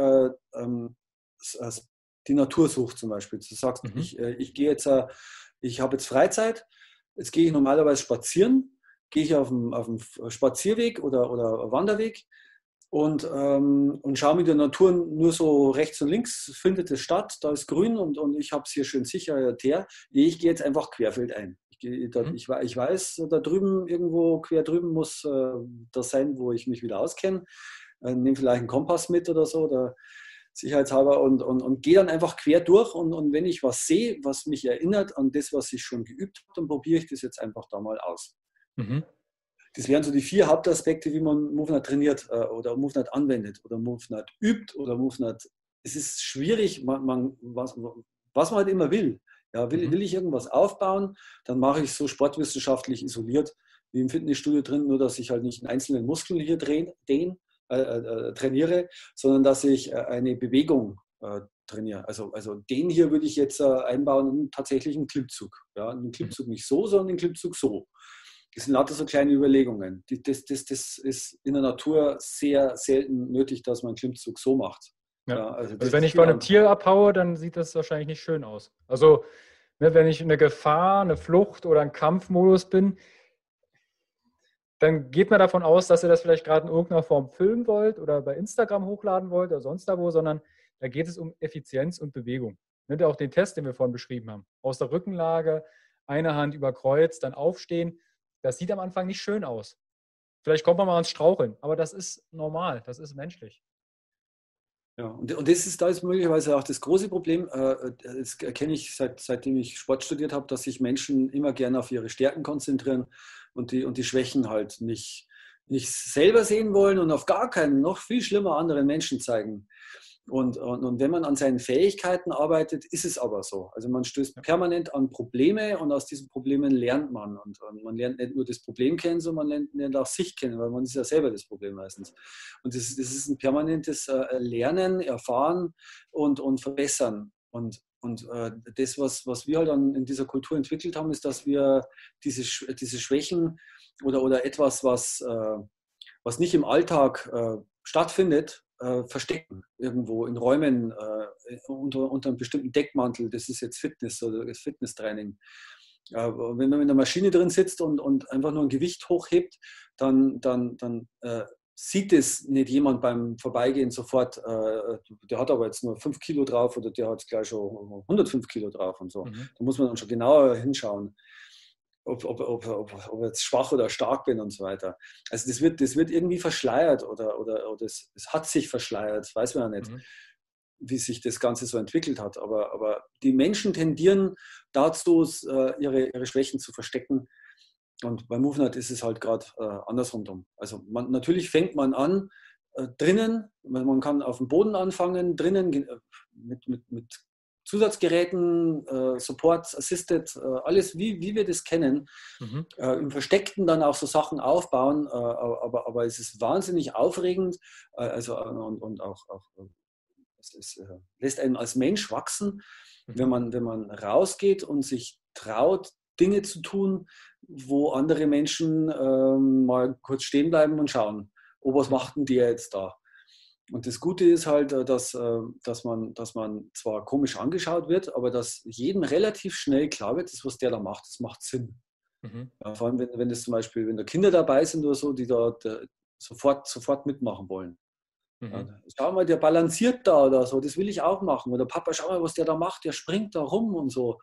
die Natur sucht zum Beispiel. Du sagst, ich gehe jetzt, ich habe jetzt Freizeit, jetzt gehe ich normalerweise spazieren, gehe ich auf dem Spazierweg oder Wanderweg und schaue mir die Natur nur so rechts und links, findet es statt, da ist grün und ich habe es hier schön sicher her. Ich gehe jetzt einfach querfeldein. Ich weiß, da drüben, irgendwo quer drüben muss das sein, wo ich mich wieder auskenne. Nehme vielleicht einen Kompass mit oder so, oder sicherheitshalber und gehe dann einfach quer durch und wenn ich was sehe, was mich erinnert an das, was ich schon geübt habe, dann probiere ich das jetzt einfach da mal aus. Mhm. Das wären so die 4 Hauptaspekte, wie man MoveNut trainiert oder MoveNut anwendet oder MoveNut übt oder MoveNut. Es ist schwierig, was man halt immer will. Ja, will ich irgendwas aufbauen, dann mache ich es so sportwissenschaftlich isoliert wie im Fitnessstudio drin, nur dass ich halt nicht einen einzelnen Muskel hier trainiere, sondern dass ich eine Bewegung trainiere. Also den hier würde ich jetzt einbauen in tatsächlich einen Klimmzug. Ja, einen Klimmzug nicht so, sondern einen Klimmzug so. Das sind lauter so kleine Überlegungen. Das ist in der Natur sehr selten nötig, dass man einen Klimmzug so macht. Ja. Ja, also wenn ich von einem Tier abhaue, dann sieht das wahrscheinlich nicht schön aus. Also wenn ich in einer Gefahr, eine Flucht oder ein Kampfmodus bin, dann geht man davon aus, dass ihr das vielleicht gerade in irgendeiner Form filmen wollt oder bei Instagram hochladen wollt oder sonst da wo, sondern da geht es um Effizienz und Bewegung. Nimmt auch den Test, den wir vorhin beschrieben haben. Aus der Rückenlage, eine Hand über Kreuz, dann aufstehen. Das sieht am Anfang nicht schön aus. Vielleicht kommt man mal ans Straucheln, aber das ist normal, das ist menschlich. Ja, und da ist möglicherweise auch das große Problem, das erkenne ich seitdem ich Sport studiert habe, dass sich Menschen immer gerne auf ihre Stärken konzentrieren und die Schwächen halt nicht selber sehen wollen und auf gar keinen, noch viel schlimmer, anderen Menschen zeigen. Und wenn man an seinen Fähigkeiten arbeitet, ist es aber so. Also man stößt permanent an Probleme und aus diesen Problemen lernt man. Und man lernt nicht nur das Problem kennen, sondern man lernt auch sich kennen, weil man ist ja selber das Problem meistens. Und das ist ein permanentes Lernen, Erfahren und Verbessern. Und das, was wir halt dann in dieser Kultur entwickelt haben, ist, dass wir diese Schwächen oder etwas, was nicht im Alltag stattfindet, verstecken, irgendwo in Räumen unter einem bestimmten Deckmantel. Das ist jetzt Fitness oder das Fitnesstraining. Wenn man in der Maschine drin sitzt und einfach nur ein Gewicht hochhebt, dann sieht es nicht jemand beim Vorbeigehen sofort, der hat aber jetzt nur 5 Kilo drauf oder der hat gleich schon 105 Kilo drauf und so. Da muss man dann schon genauer hinschauen, ob jetzt schwach oder stark bin und so weiter. Also das wird irgendwie verschleiert oder es hat sich verschleiert, weiß man ja nicht, wie sich das Ganze so entwickelt hat. Aber die Menschen tendieren dazu, ihre Schwächen zu verstecken. Und bei MoveNut ist es halt gerade andersrum. Also natürlich fängt man an drinnen, man kann auf dem Boden anfangen, drinnen mit Zusatzgeräten, Support, Assisted, alles wie wir das kennen. Im Versteckten dann auch so Sachen aufbauen, aber es ist wahnsinnig aufregend und auch es lässt einen als Mensch wachsen, wenn man rausgeht und sich traut, Dinge zu tun, wo andere Menschen mal kurz stehen bleiben und schauen, oh, was macht denn der jetzt da? Und das Gute ist halt, dass man zwar komisch angeschaut wird, aber dass jedem relativ schnell klar wird, das, was der da macht, das macht Sinn. Ja, vor allem, wenn das zum Beispiel, wenn da Kinder dabei sind oder so, die da sofort mitmachen wollen. Ja, schau mal, der balanciert da oder so, das will ich auch machen. Oder Papa, schau mal, was der da macht, der springt da rum und so.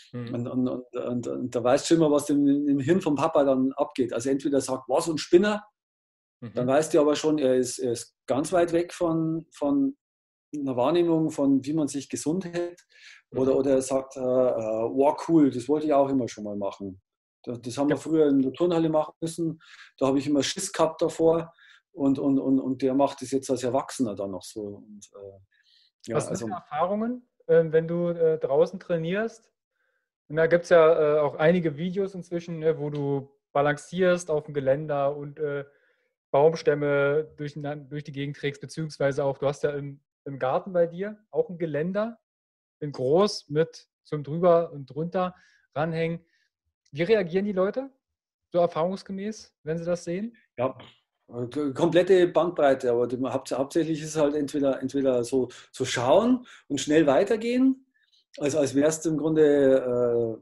Und da weißt du immer, was im Hirn vom Papa dann abgeht. Also entweder sagt, was, ein Spinner, dann weißt du aber schon, er ist ganz weit weg von einer Wahrnehmung, von wie man sich gesund hält. Oder er sagt, wow, cool, das wollte ich auch immer schon mal machen. Das haben wir früher in der Turnhalle machen müssen. Da habe ich immer Schiss gehabt davor. Und der macht das jetzt als Erwachsener dann noch so. Und, was sind Erfahrungen, wenn du draußen trainierst? Und da gibt es ja auch einige Videos inzwischen, ne, wo du balancierst auf dem Geländer und Baumstämme durch die Gegend trägst, beziehungsweise auch, du hast ja im Garten bei dir auch ein Geländer, in groß mit zum drüber und drunter ranhängen. Wie reagieren die Leute so erfahrungsgemäß, wenn sie das sehen? Ja, komplette Bandbreite, aber hauptsächlich ist es halt entweder so schauen und schnell weitergehen, also als wärst du im Grunde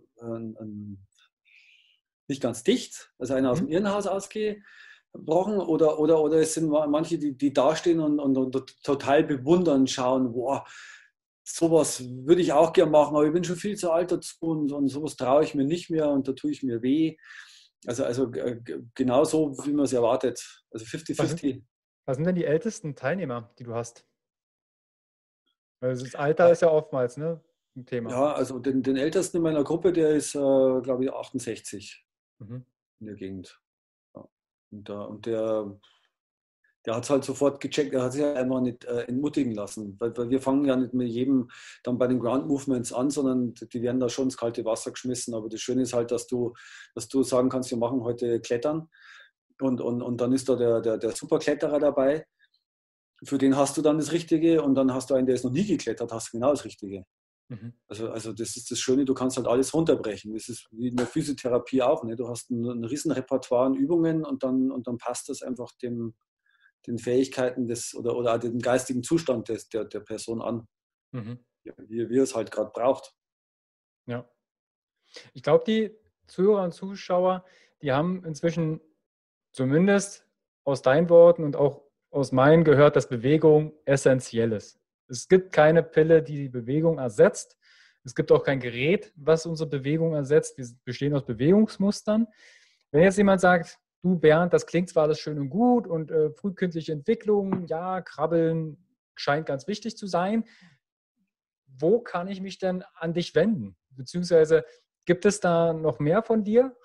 nicht ganz dicht, also einer aus dem Mhm. Irrenhaus ausgebrochen, oder es sind manche, die dastehen und total bewundern, schauen, boah, sowas würde ich auch gerne machen, aber ich bin schon viel zu alt dazu und sowas traue ich mir nicht mehr und da tue ich mir weh. Also genau so, wie man es erwartet. Also Was sind, 50-50. was sind denn die ältesten Teilnehmer, die du hast? Weil das Alter ist ja oftmals, ne, ein Thema. Ja, also den Ältesten in meiner Gruppe, der ist, glaube ich, 68 Mhm. in der Gegend. Ja. Und der hat es halt sofort gecheckt, er hat sich ja einfach nicht entmutigen lassen. Weil wir fangen ja nicht mit jedem dann bei den Ground Movements an, sondern die werden da schon ins kalte Wasser geschmissen. Aber das Schöne ist halt, dass du sagen kannst, wir machen heute Klettern. Und dann ist da der Superkletterer dabei. Für den hast du dann das Richtige und dann hast du einen, der ist noch nie geklettert, hast du genau das Richtige. Mhm. Also das ist das Schöne, du kannst halt alles runterbrechen. Das ist wie in der Physiotherapie auch. Ne? Du hast ein riesen Repertoire an Übungen und dann passt das einfach den Fähigkeiten oder den geistigen Zustand der Person an, Mhm. wie er es halt gerade braucht. Ja. Ich glaube, die Zuhörer und Zuschauer, die haben inzwischen zumindest aus deinen Worten und auch aus meinen gehört, dass Bewegung essentiell ist. Es gibt keine Pille, die die Bewegung ersetzt. Es gibt auch kein Gerät, was unsere Bewegung ersetzt. Wir bestehen aus Bewegungsmustern. Wenn jetzt jemand sagt, du Bernd, das klingt zwar alles schön und gut und frühkindliche Entwicklung, ja, Krabbeln scheint ganz wichtig zu sein. Wo kann ich mich denn an dich wenden? Beziehungsweise gibt es da noch mehr von dir?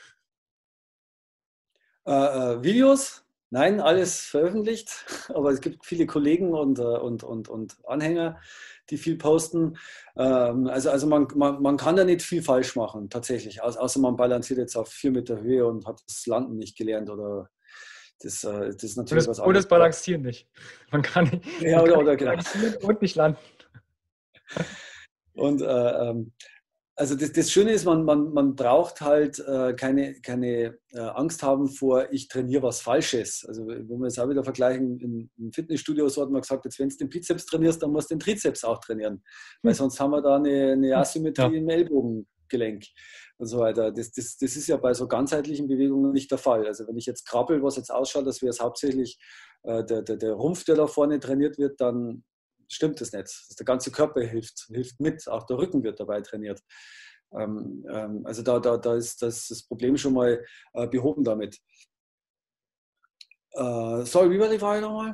Videos, nein, alles veröffentlicht, aber es gibt viele Kollegen und Anhänger, die viel posten. Also man kann da nicht viel falsch machen, tatsächlich, außer man balanciert jetzt auf 4 Meter Höhe und hat das Landen nicht gelernt oder das ist Und natürlich das, was und das anderes. Balancieren nicht. Man kann nicht, Ja, man kann oder nicht genau. balancieren und nicht landen. Und also das Schöne ist, man braucht halt keine Angst haben vor, ich trainiere was Falsches. Also wenn wir es auch wieder vergleichen, im Fitnessstudio so hat man gesagt, jetzt wenn du den Bizeps trainierst, dann musst du den Trizeps auch trainieren. Weil Hm. sonst haben wir da eine Asymmetrie Ja. im Ellbogengelenk und so weiter. Das ist ja bei so ganzheitlichen Bewegungen nicht der Fall. Also wenn ich jetzt krabbel, was jetzt ausschaut, dass wäre es hauptsächlich der Rumpf, der da vorne trainiert wird, dann stimmt das nicht. Der ganze Körper hilft mit, auch der Rücken wird dabei trainiert. Also da ist das Problem schon mal behoben damit. Sorry, wie war die Frage nochmal?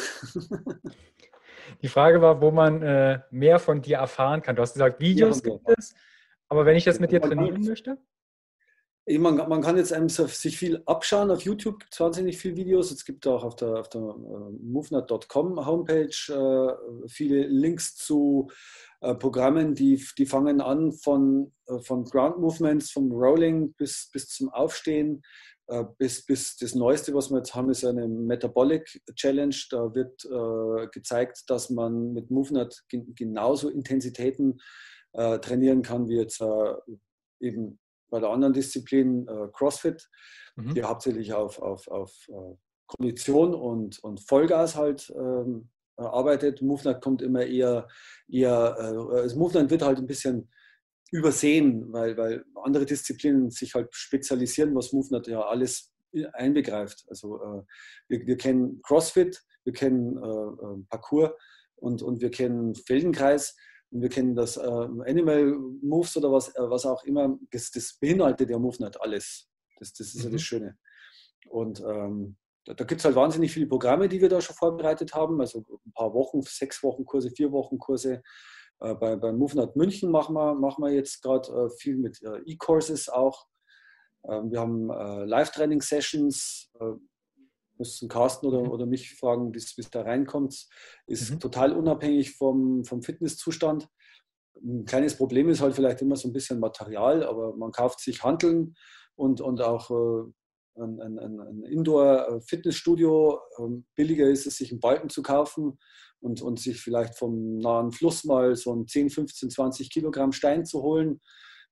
Die Frage war, wo man mehr von dir erfahren kann. Du hast gesagt, Ja, von Videos der gibt es, aber wenn ich jetzt mit Genau. dir trainieren möchte? Man kann jetzt sich viel abschauen. Auf YouTube gibt es wahnsinnig viele Videos. Es gibt auch auf der movnut.com Homepage viele Links zu Programmen, die fangen an von Ground Movements, vom Rolling bis zum Aufstehen, bis das Neueste, was wir jetzt haben, ist eine Metabolic Challenge. Da wird gezeigt, dass man mit MoveNut genauso Intensitäten trainieren kann wie jetzt eben bei der anderen Disziplin CrossFit, Mhm. die hauptsächlich auf Kondition und Vollgas halt arbeitet. Movement kommt immer das Movement wird halt ein bisschen übersehen, weil andere Disziplinen sich halt spezialisieren, was Movement ja alles einbegreift. Also wir kennen CrossFit, wir kennen Parkour und wir kennen Feldenkreis. Und wir kennen das Animal Moves oder was auch immer. Das beinhaltet ja MoveNut alles. Das ist ja das Mhm. Schöne. Und da gibt es halt wahnsinnig viele Programme, die wir da schon vorbereitet haben. Also ein paar Wochen, 6 Wochen Kurse, 4 Wochen Kurse. Bei MoveNut München machen wir jetzt gerade viel mit E-Courses auch. Wir haben Live-Training-Sessions. Müssen Carsten Mhm. oder mich fragen, wie es da reinkommt. Ist Mhm. total unabhängig vom Fitnesszustand. Ein kleines Problem ist halt vielleicht immer so ein bisschen Material, aber man kauft sich Hanteln und auch ein Indoor-Fitnessstudio. Billiger ist es, sich einen Balken zu kaufen und sich vielleicht vom nahen Fluss mal so einen 10, 15, 20 Kilogramm Stein zu holen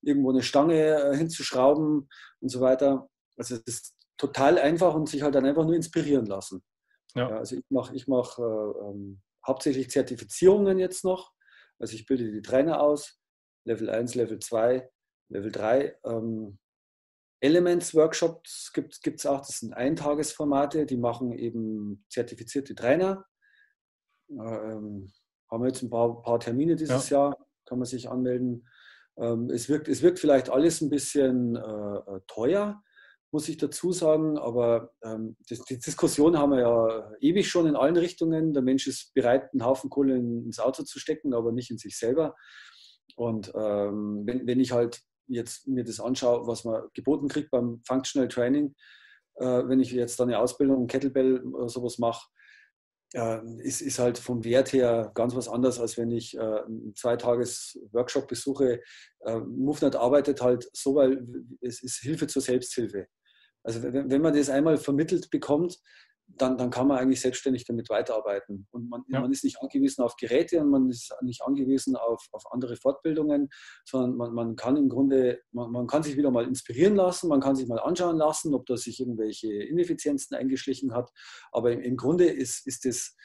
irgendwo eine Stange hinzuschrauben und so weiter. Also es ist total einfach und sich halt dann einfach nur inspirieren lassen. Ja. Ja, also ich mach, hauptsächlich Zertifizierungen jetzt noch. Also ich bilde die Trainer aus, Level 1, Level 2, Level 3. Elements-Workshops gibt es auch, das sind Eintagesformate, die machen eben zertifizierte Trainer. Haben wir jetzt ein paar Termine dieses Jahr, kann man sich anmelden. Es wirkt vielleicht alles ein bisschen teuer, muss ich dazu sagen, aber die Diskussion haben wir ja ewig schon in allen Richtungen. Der Mensch ist bereit, einen Haufen Kohle ins Auto zu stecken, aber nicht in sich selber. Und wenn ich halt jetzt mir das anschaue, was man geboten kriegt beim Functional Training, wenn ich jetzt dann eine Ausbildung, Kettlebell oder sowas mache, ist halt vom Wert her ganz was anderes, als wenn ich einen 2-Tages-Workshop besuche. MoveNet arbeitet halt so, weil es ist Hilfe zur Selbsthilfe. Also wenn man das einmal vermittelt bekommt, dann kann man eigentlich selbstständig damit weiterarbeiten. Und man ist nicht angewiesen auf Geräte und man ist nicht angewiesen auf andere Fortbildungen, sondern man kann im Grunde, man kann sich wieder mal inspirieren lassen, man kann sich mal anschauen lassen, ob da sich irgendwelche Ineffizienzen eingeschlichen hat. Aber im Grunde ist das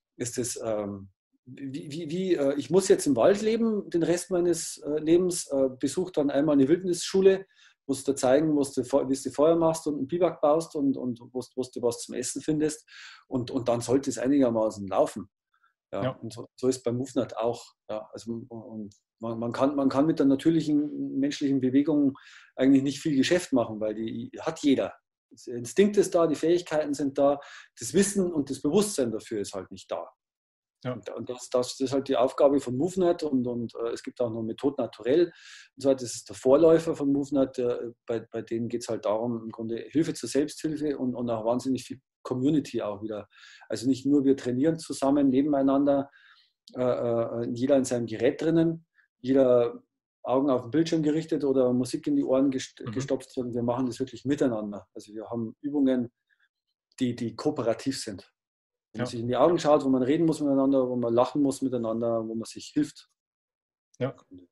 ich muss jetzt im Wald leben, den Rest meines Lebens, besuche dann einmal eine Wildnisschule, musst du zeigen, wie du Feuer machst und einen Biwak baust und wo du was zum Essen findest. Und dann sollte es einigermaßen laufen. Ja. Und so ist beim MoveNet auch. Ja. Also, und man kann mit der natürlichen menschlichen Bewegung eigentlich nicht viel Geschäft machen, weil die hat jeder. Der Instinkt ist da, die Fähigkeiten sind da, das Wissen und das Bewusstsein dafür ist halt nicht da. Ja. Und das ist halt die Aufgabe von MoveNet und es gibt auch noch Methode Naturell. Und so, das ist der Vorläufer von MoveNet. Bei denen geht es halt darum, im Grunde Hilfe zur Selbsthilfe und auch wahnsinnig viel Community auch wieder. Also nicht nur wir trainieren zusammen nebeneinander, jeder in seinem Gerät drinnen, jeder Augen auf den Bildschirm gerichtet oder Musik in die Ohren gestopft, sondern wir machen das wirklich miteinander. Also wir haben Übungen, die kooperativ sind. Wo man sich in die Augen schaut, wo man reden muss miteinander, wo man lachen muss miteinander, wo man sich hilft. Ja.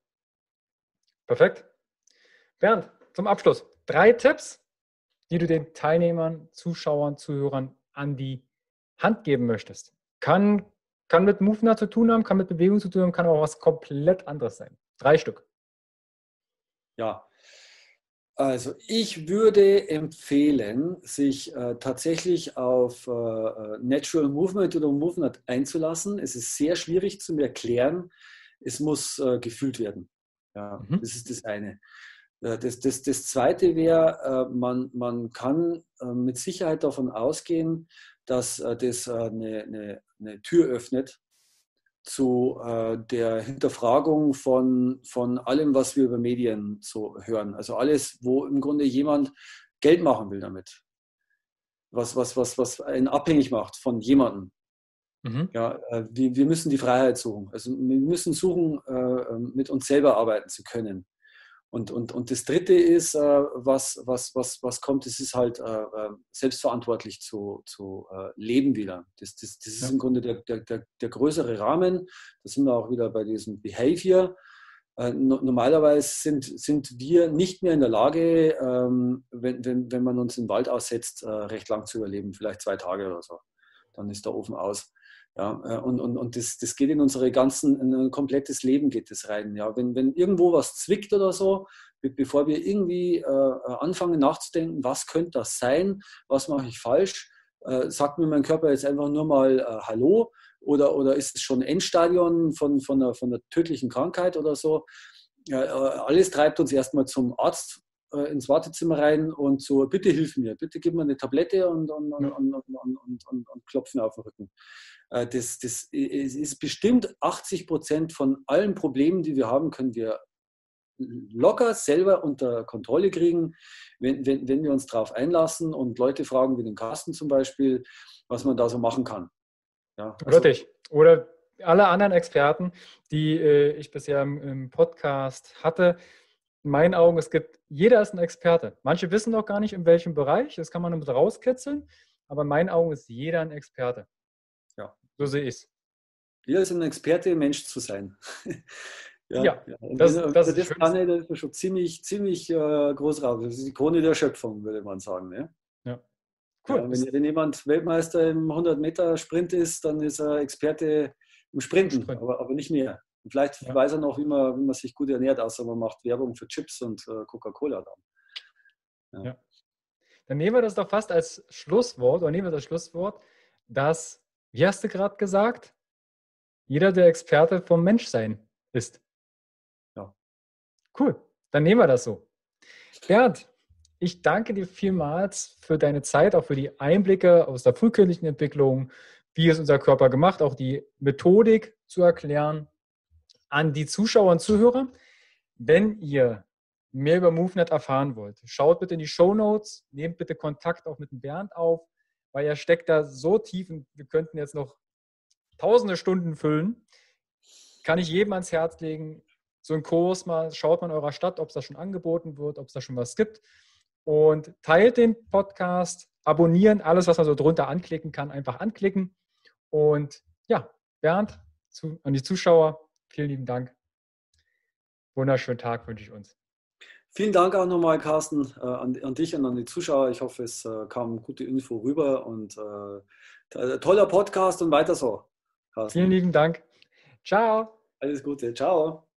Perfekt. Bernd, zum Abschluss 3 Tipps, die du den Teilnehmern, Zuschauern, Zuhörern an die Hand geben möchtest. Kann mit MoveNet zu tun haben, kann mit Bewegung zu tun haben, kann auch was komplett anderes sein. 3 Stück. Ja. Also ich würde empfehlen, sich tatsächlich auf Natural Movement oder MoveNet einzulassen. Es ist sehr schwierig zu erklären. Es muss gefühlt werden. Ja, das ist das eine. Das zweite wäre, man kann mit Sicherheit davon ausgehen, dass das eine Tür öffnet zu der Hinterfragung von allem, was wir über Medien so hören. Also alles, wo im Grunde jemand Geld machen will damit. Was einen abhängig macht von jemandem. Ja, wir müssen die Freiheit suchen. Also wir müssen suchen, mit uns selber arbeiten zu können. Und das Dritte ist, was kommt, es ist halt selbstverantwortlich zu leben wieder. Das ist im Grunde der größere Rahmen. Da sind wir auch wieder bei diesem Behavior. Normalerweise sind wir nicht mehr in der Lage, wenn man uns im Wald aussetzt, recht lang zu überleben, vielleicht 2 Tage oder so. Dann ist der Ofen aus. Ja, und das geht in in ein komplettes Leben geht das rein. Ja, wenn irgendwo was zwickt oder so, bevor wir irgendwie anfangen nachzudenken, was könnte das sein, was mache ich falsch, sagt mir mein Körper jetzt einfach nur mal Hallo oder ist es schon Endstadion von einer tödlichen Krankheit oder so. Ja, alles treibt uns erstmal zum Arzt ins Wartezimmer rein und so, bitte hilf mir, bitte gib mir eine Tablette und klopf mir auf den Rücken. Das ist bestimmt 80% von allen Problemen, die wir haben, können wir locker selber unter Kontrolle kriegen, wenn wir uns darauf einlassen und Leute fragen, wie den Carsten zum Beispiel, was man da so machen kann. Ja, also, oder dich. Oder alle anderen Experten, die ich bisher im Podcast hatte. In meinen Augen, jeder ist ein Experte. Manche wissen noch gar nicht, in welchem Bereich, das kann man damit rauskitzeln, aber in meinen Augen ist jeder ein Experte. Ja. So sehe ich es. Jeder ist ein Experte, Mensch zu sein. Ja, Und das wenn er ist das kann, dann ist er schon ziemlich groß raus. Das ist die Krone der Schöpfung, würde man sagen. Ne? ja, Ja, cool. wenn jemand Weltmeister im 100-Meter-Sprint ist, dann ist er Experte im Sprinten, Sprint. aber nicht mehr. Und vielleicht Ja. weiß er noch, wie man sich gut ernährt, außer man macht Werbung für Chips und Coca-Cola dann. Ja. Dann nehmen wir das doch fast als Schlusswort, dass, wie hast du gerade gesagt, jeder der Experte vom Menschsein ist. Ja. Cool, dann nehmen wir das so. Bernd, ich danke dir vielmals für deine Zeit, auch für die Einblicke aus der frühkindlichen Entwicklung, wie ist unser Körper gemacht, auch die Methodik zu erklären. An die Zuschauer und Zuhörer, wenn ihr mehr über MoveNet erfahren wollt, schaut bitte in die Shownotes, nehmt bitte Kontakt auch mit dem Bernd auf, weil er steckt da so tief und wir könnten jetzt noch tausende Stunden füllen. Kann ich jedem ans Herz legen, so einen Kurs mal, schaut mal in eurer Stadt, ob es da schon angeboten wird, ob es da schon was gibt und teilt den Podcast, abonnieren, alles, was man so drunter anklicken kann, einfach anklicken und ja, Bernd, an die Zuschauer, vielen lieben Dank. Wunderschönen Tag wünsche ich uns. Vielen Dank auch nochmal, Carsten, an dich und an die Zuschauer. Ich hoffe, es kam gute Info rüber und toller Podcast und weiter so, Carsten. Vielen lieben Dank. Ciao. Alles Gute. Ciao.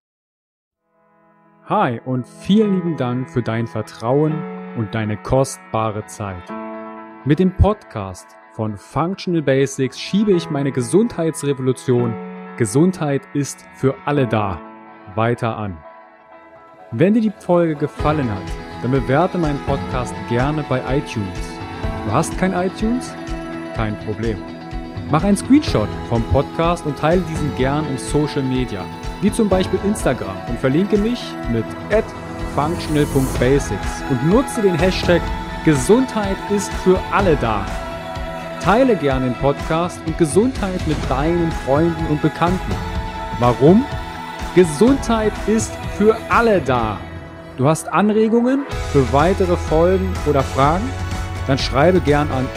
Hi und vielen lieben Dank für dein Vertrauen und deine kostbare Zeit. Mit dem Podcast von Functional Basics schiebe ich meine Gesundheitsrevolution Gesundheit ist für alle da weiter an. Wenn dir die Folge gefallen hat, dann bewerte meinen Podcast gerne bei iTunes. Du hast kein iTunes? Kein Problem. Mach einen Screenshot vom Podcast und teile diesen gern in Social Media, wie zum Beispiel Instagram, und verlinke mich mit @functional.basics und nutze den Hashtag Gesundheit ist für alle da. Teile gerne den Podcast und Gesundheit mit deinen Freunden und Bekannten. Warum? Gesundheit ist für alle da. Du hast Anregungen für weitere Folgen oder Fragen? Dann schreibe gern an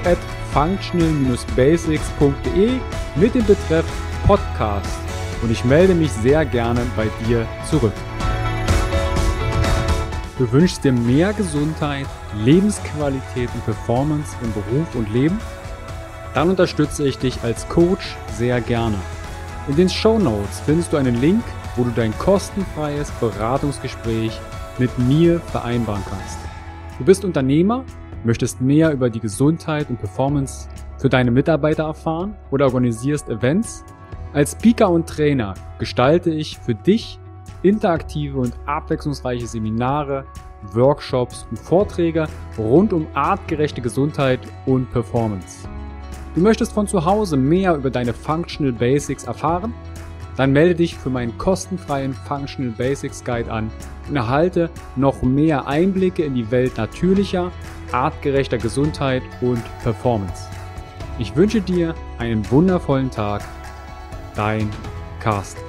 info@functional-basics.de mit dem Betreff Podcast und ich melde mich sehr gerne bei dir zurück. Du wünschst dir mehr Gesundheit, Lebensqualität und Performance im Beruf und Leben? Dann unterstütze ich dich als Coach sehr gerne. In den Shownotes findest du einen Link, wo du dein kostenfreies Beratungsgespräch mit mir vereinbaren kannst. Du bist Unternehmer, möchtest mehr über die Gesundheit und Performance für deine Mitarbeiter erfahren oder organisierst Events? Als Speaker und Trainer gestalte ich für dich interaktive und abwechslungsreiche Seminare, Workshops und Vorträge rund um artgerechte Gesundheit und Performance. Du möchtest von zu Hause mehr über deine Functional Basics erfahren? Dann melde dich für meinen kostenfreien Functional Basics Guide an und erhalte noch mehr Einblicke in die Welt natürlicher, artgerechter Gesundheit und Performance. Ich wünsche dir einen wundervollen Tag. Dein Carsten.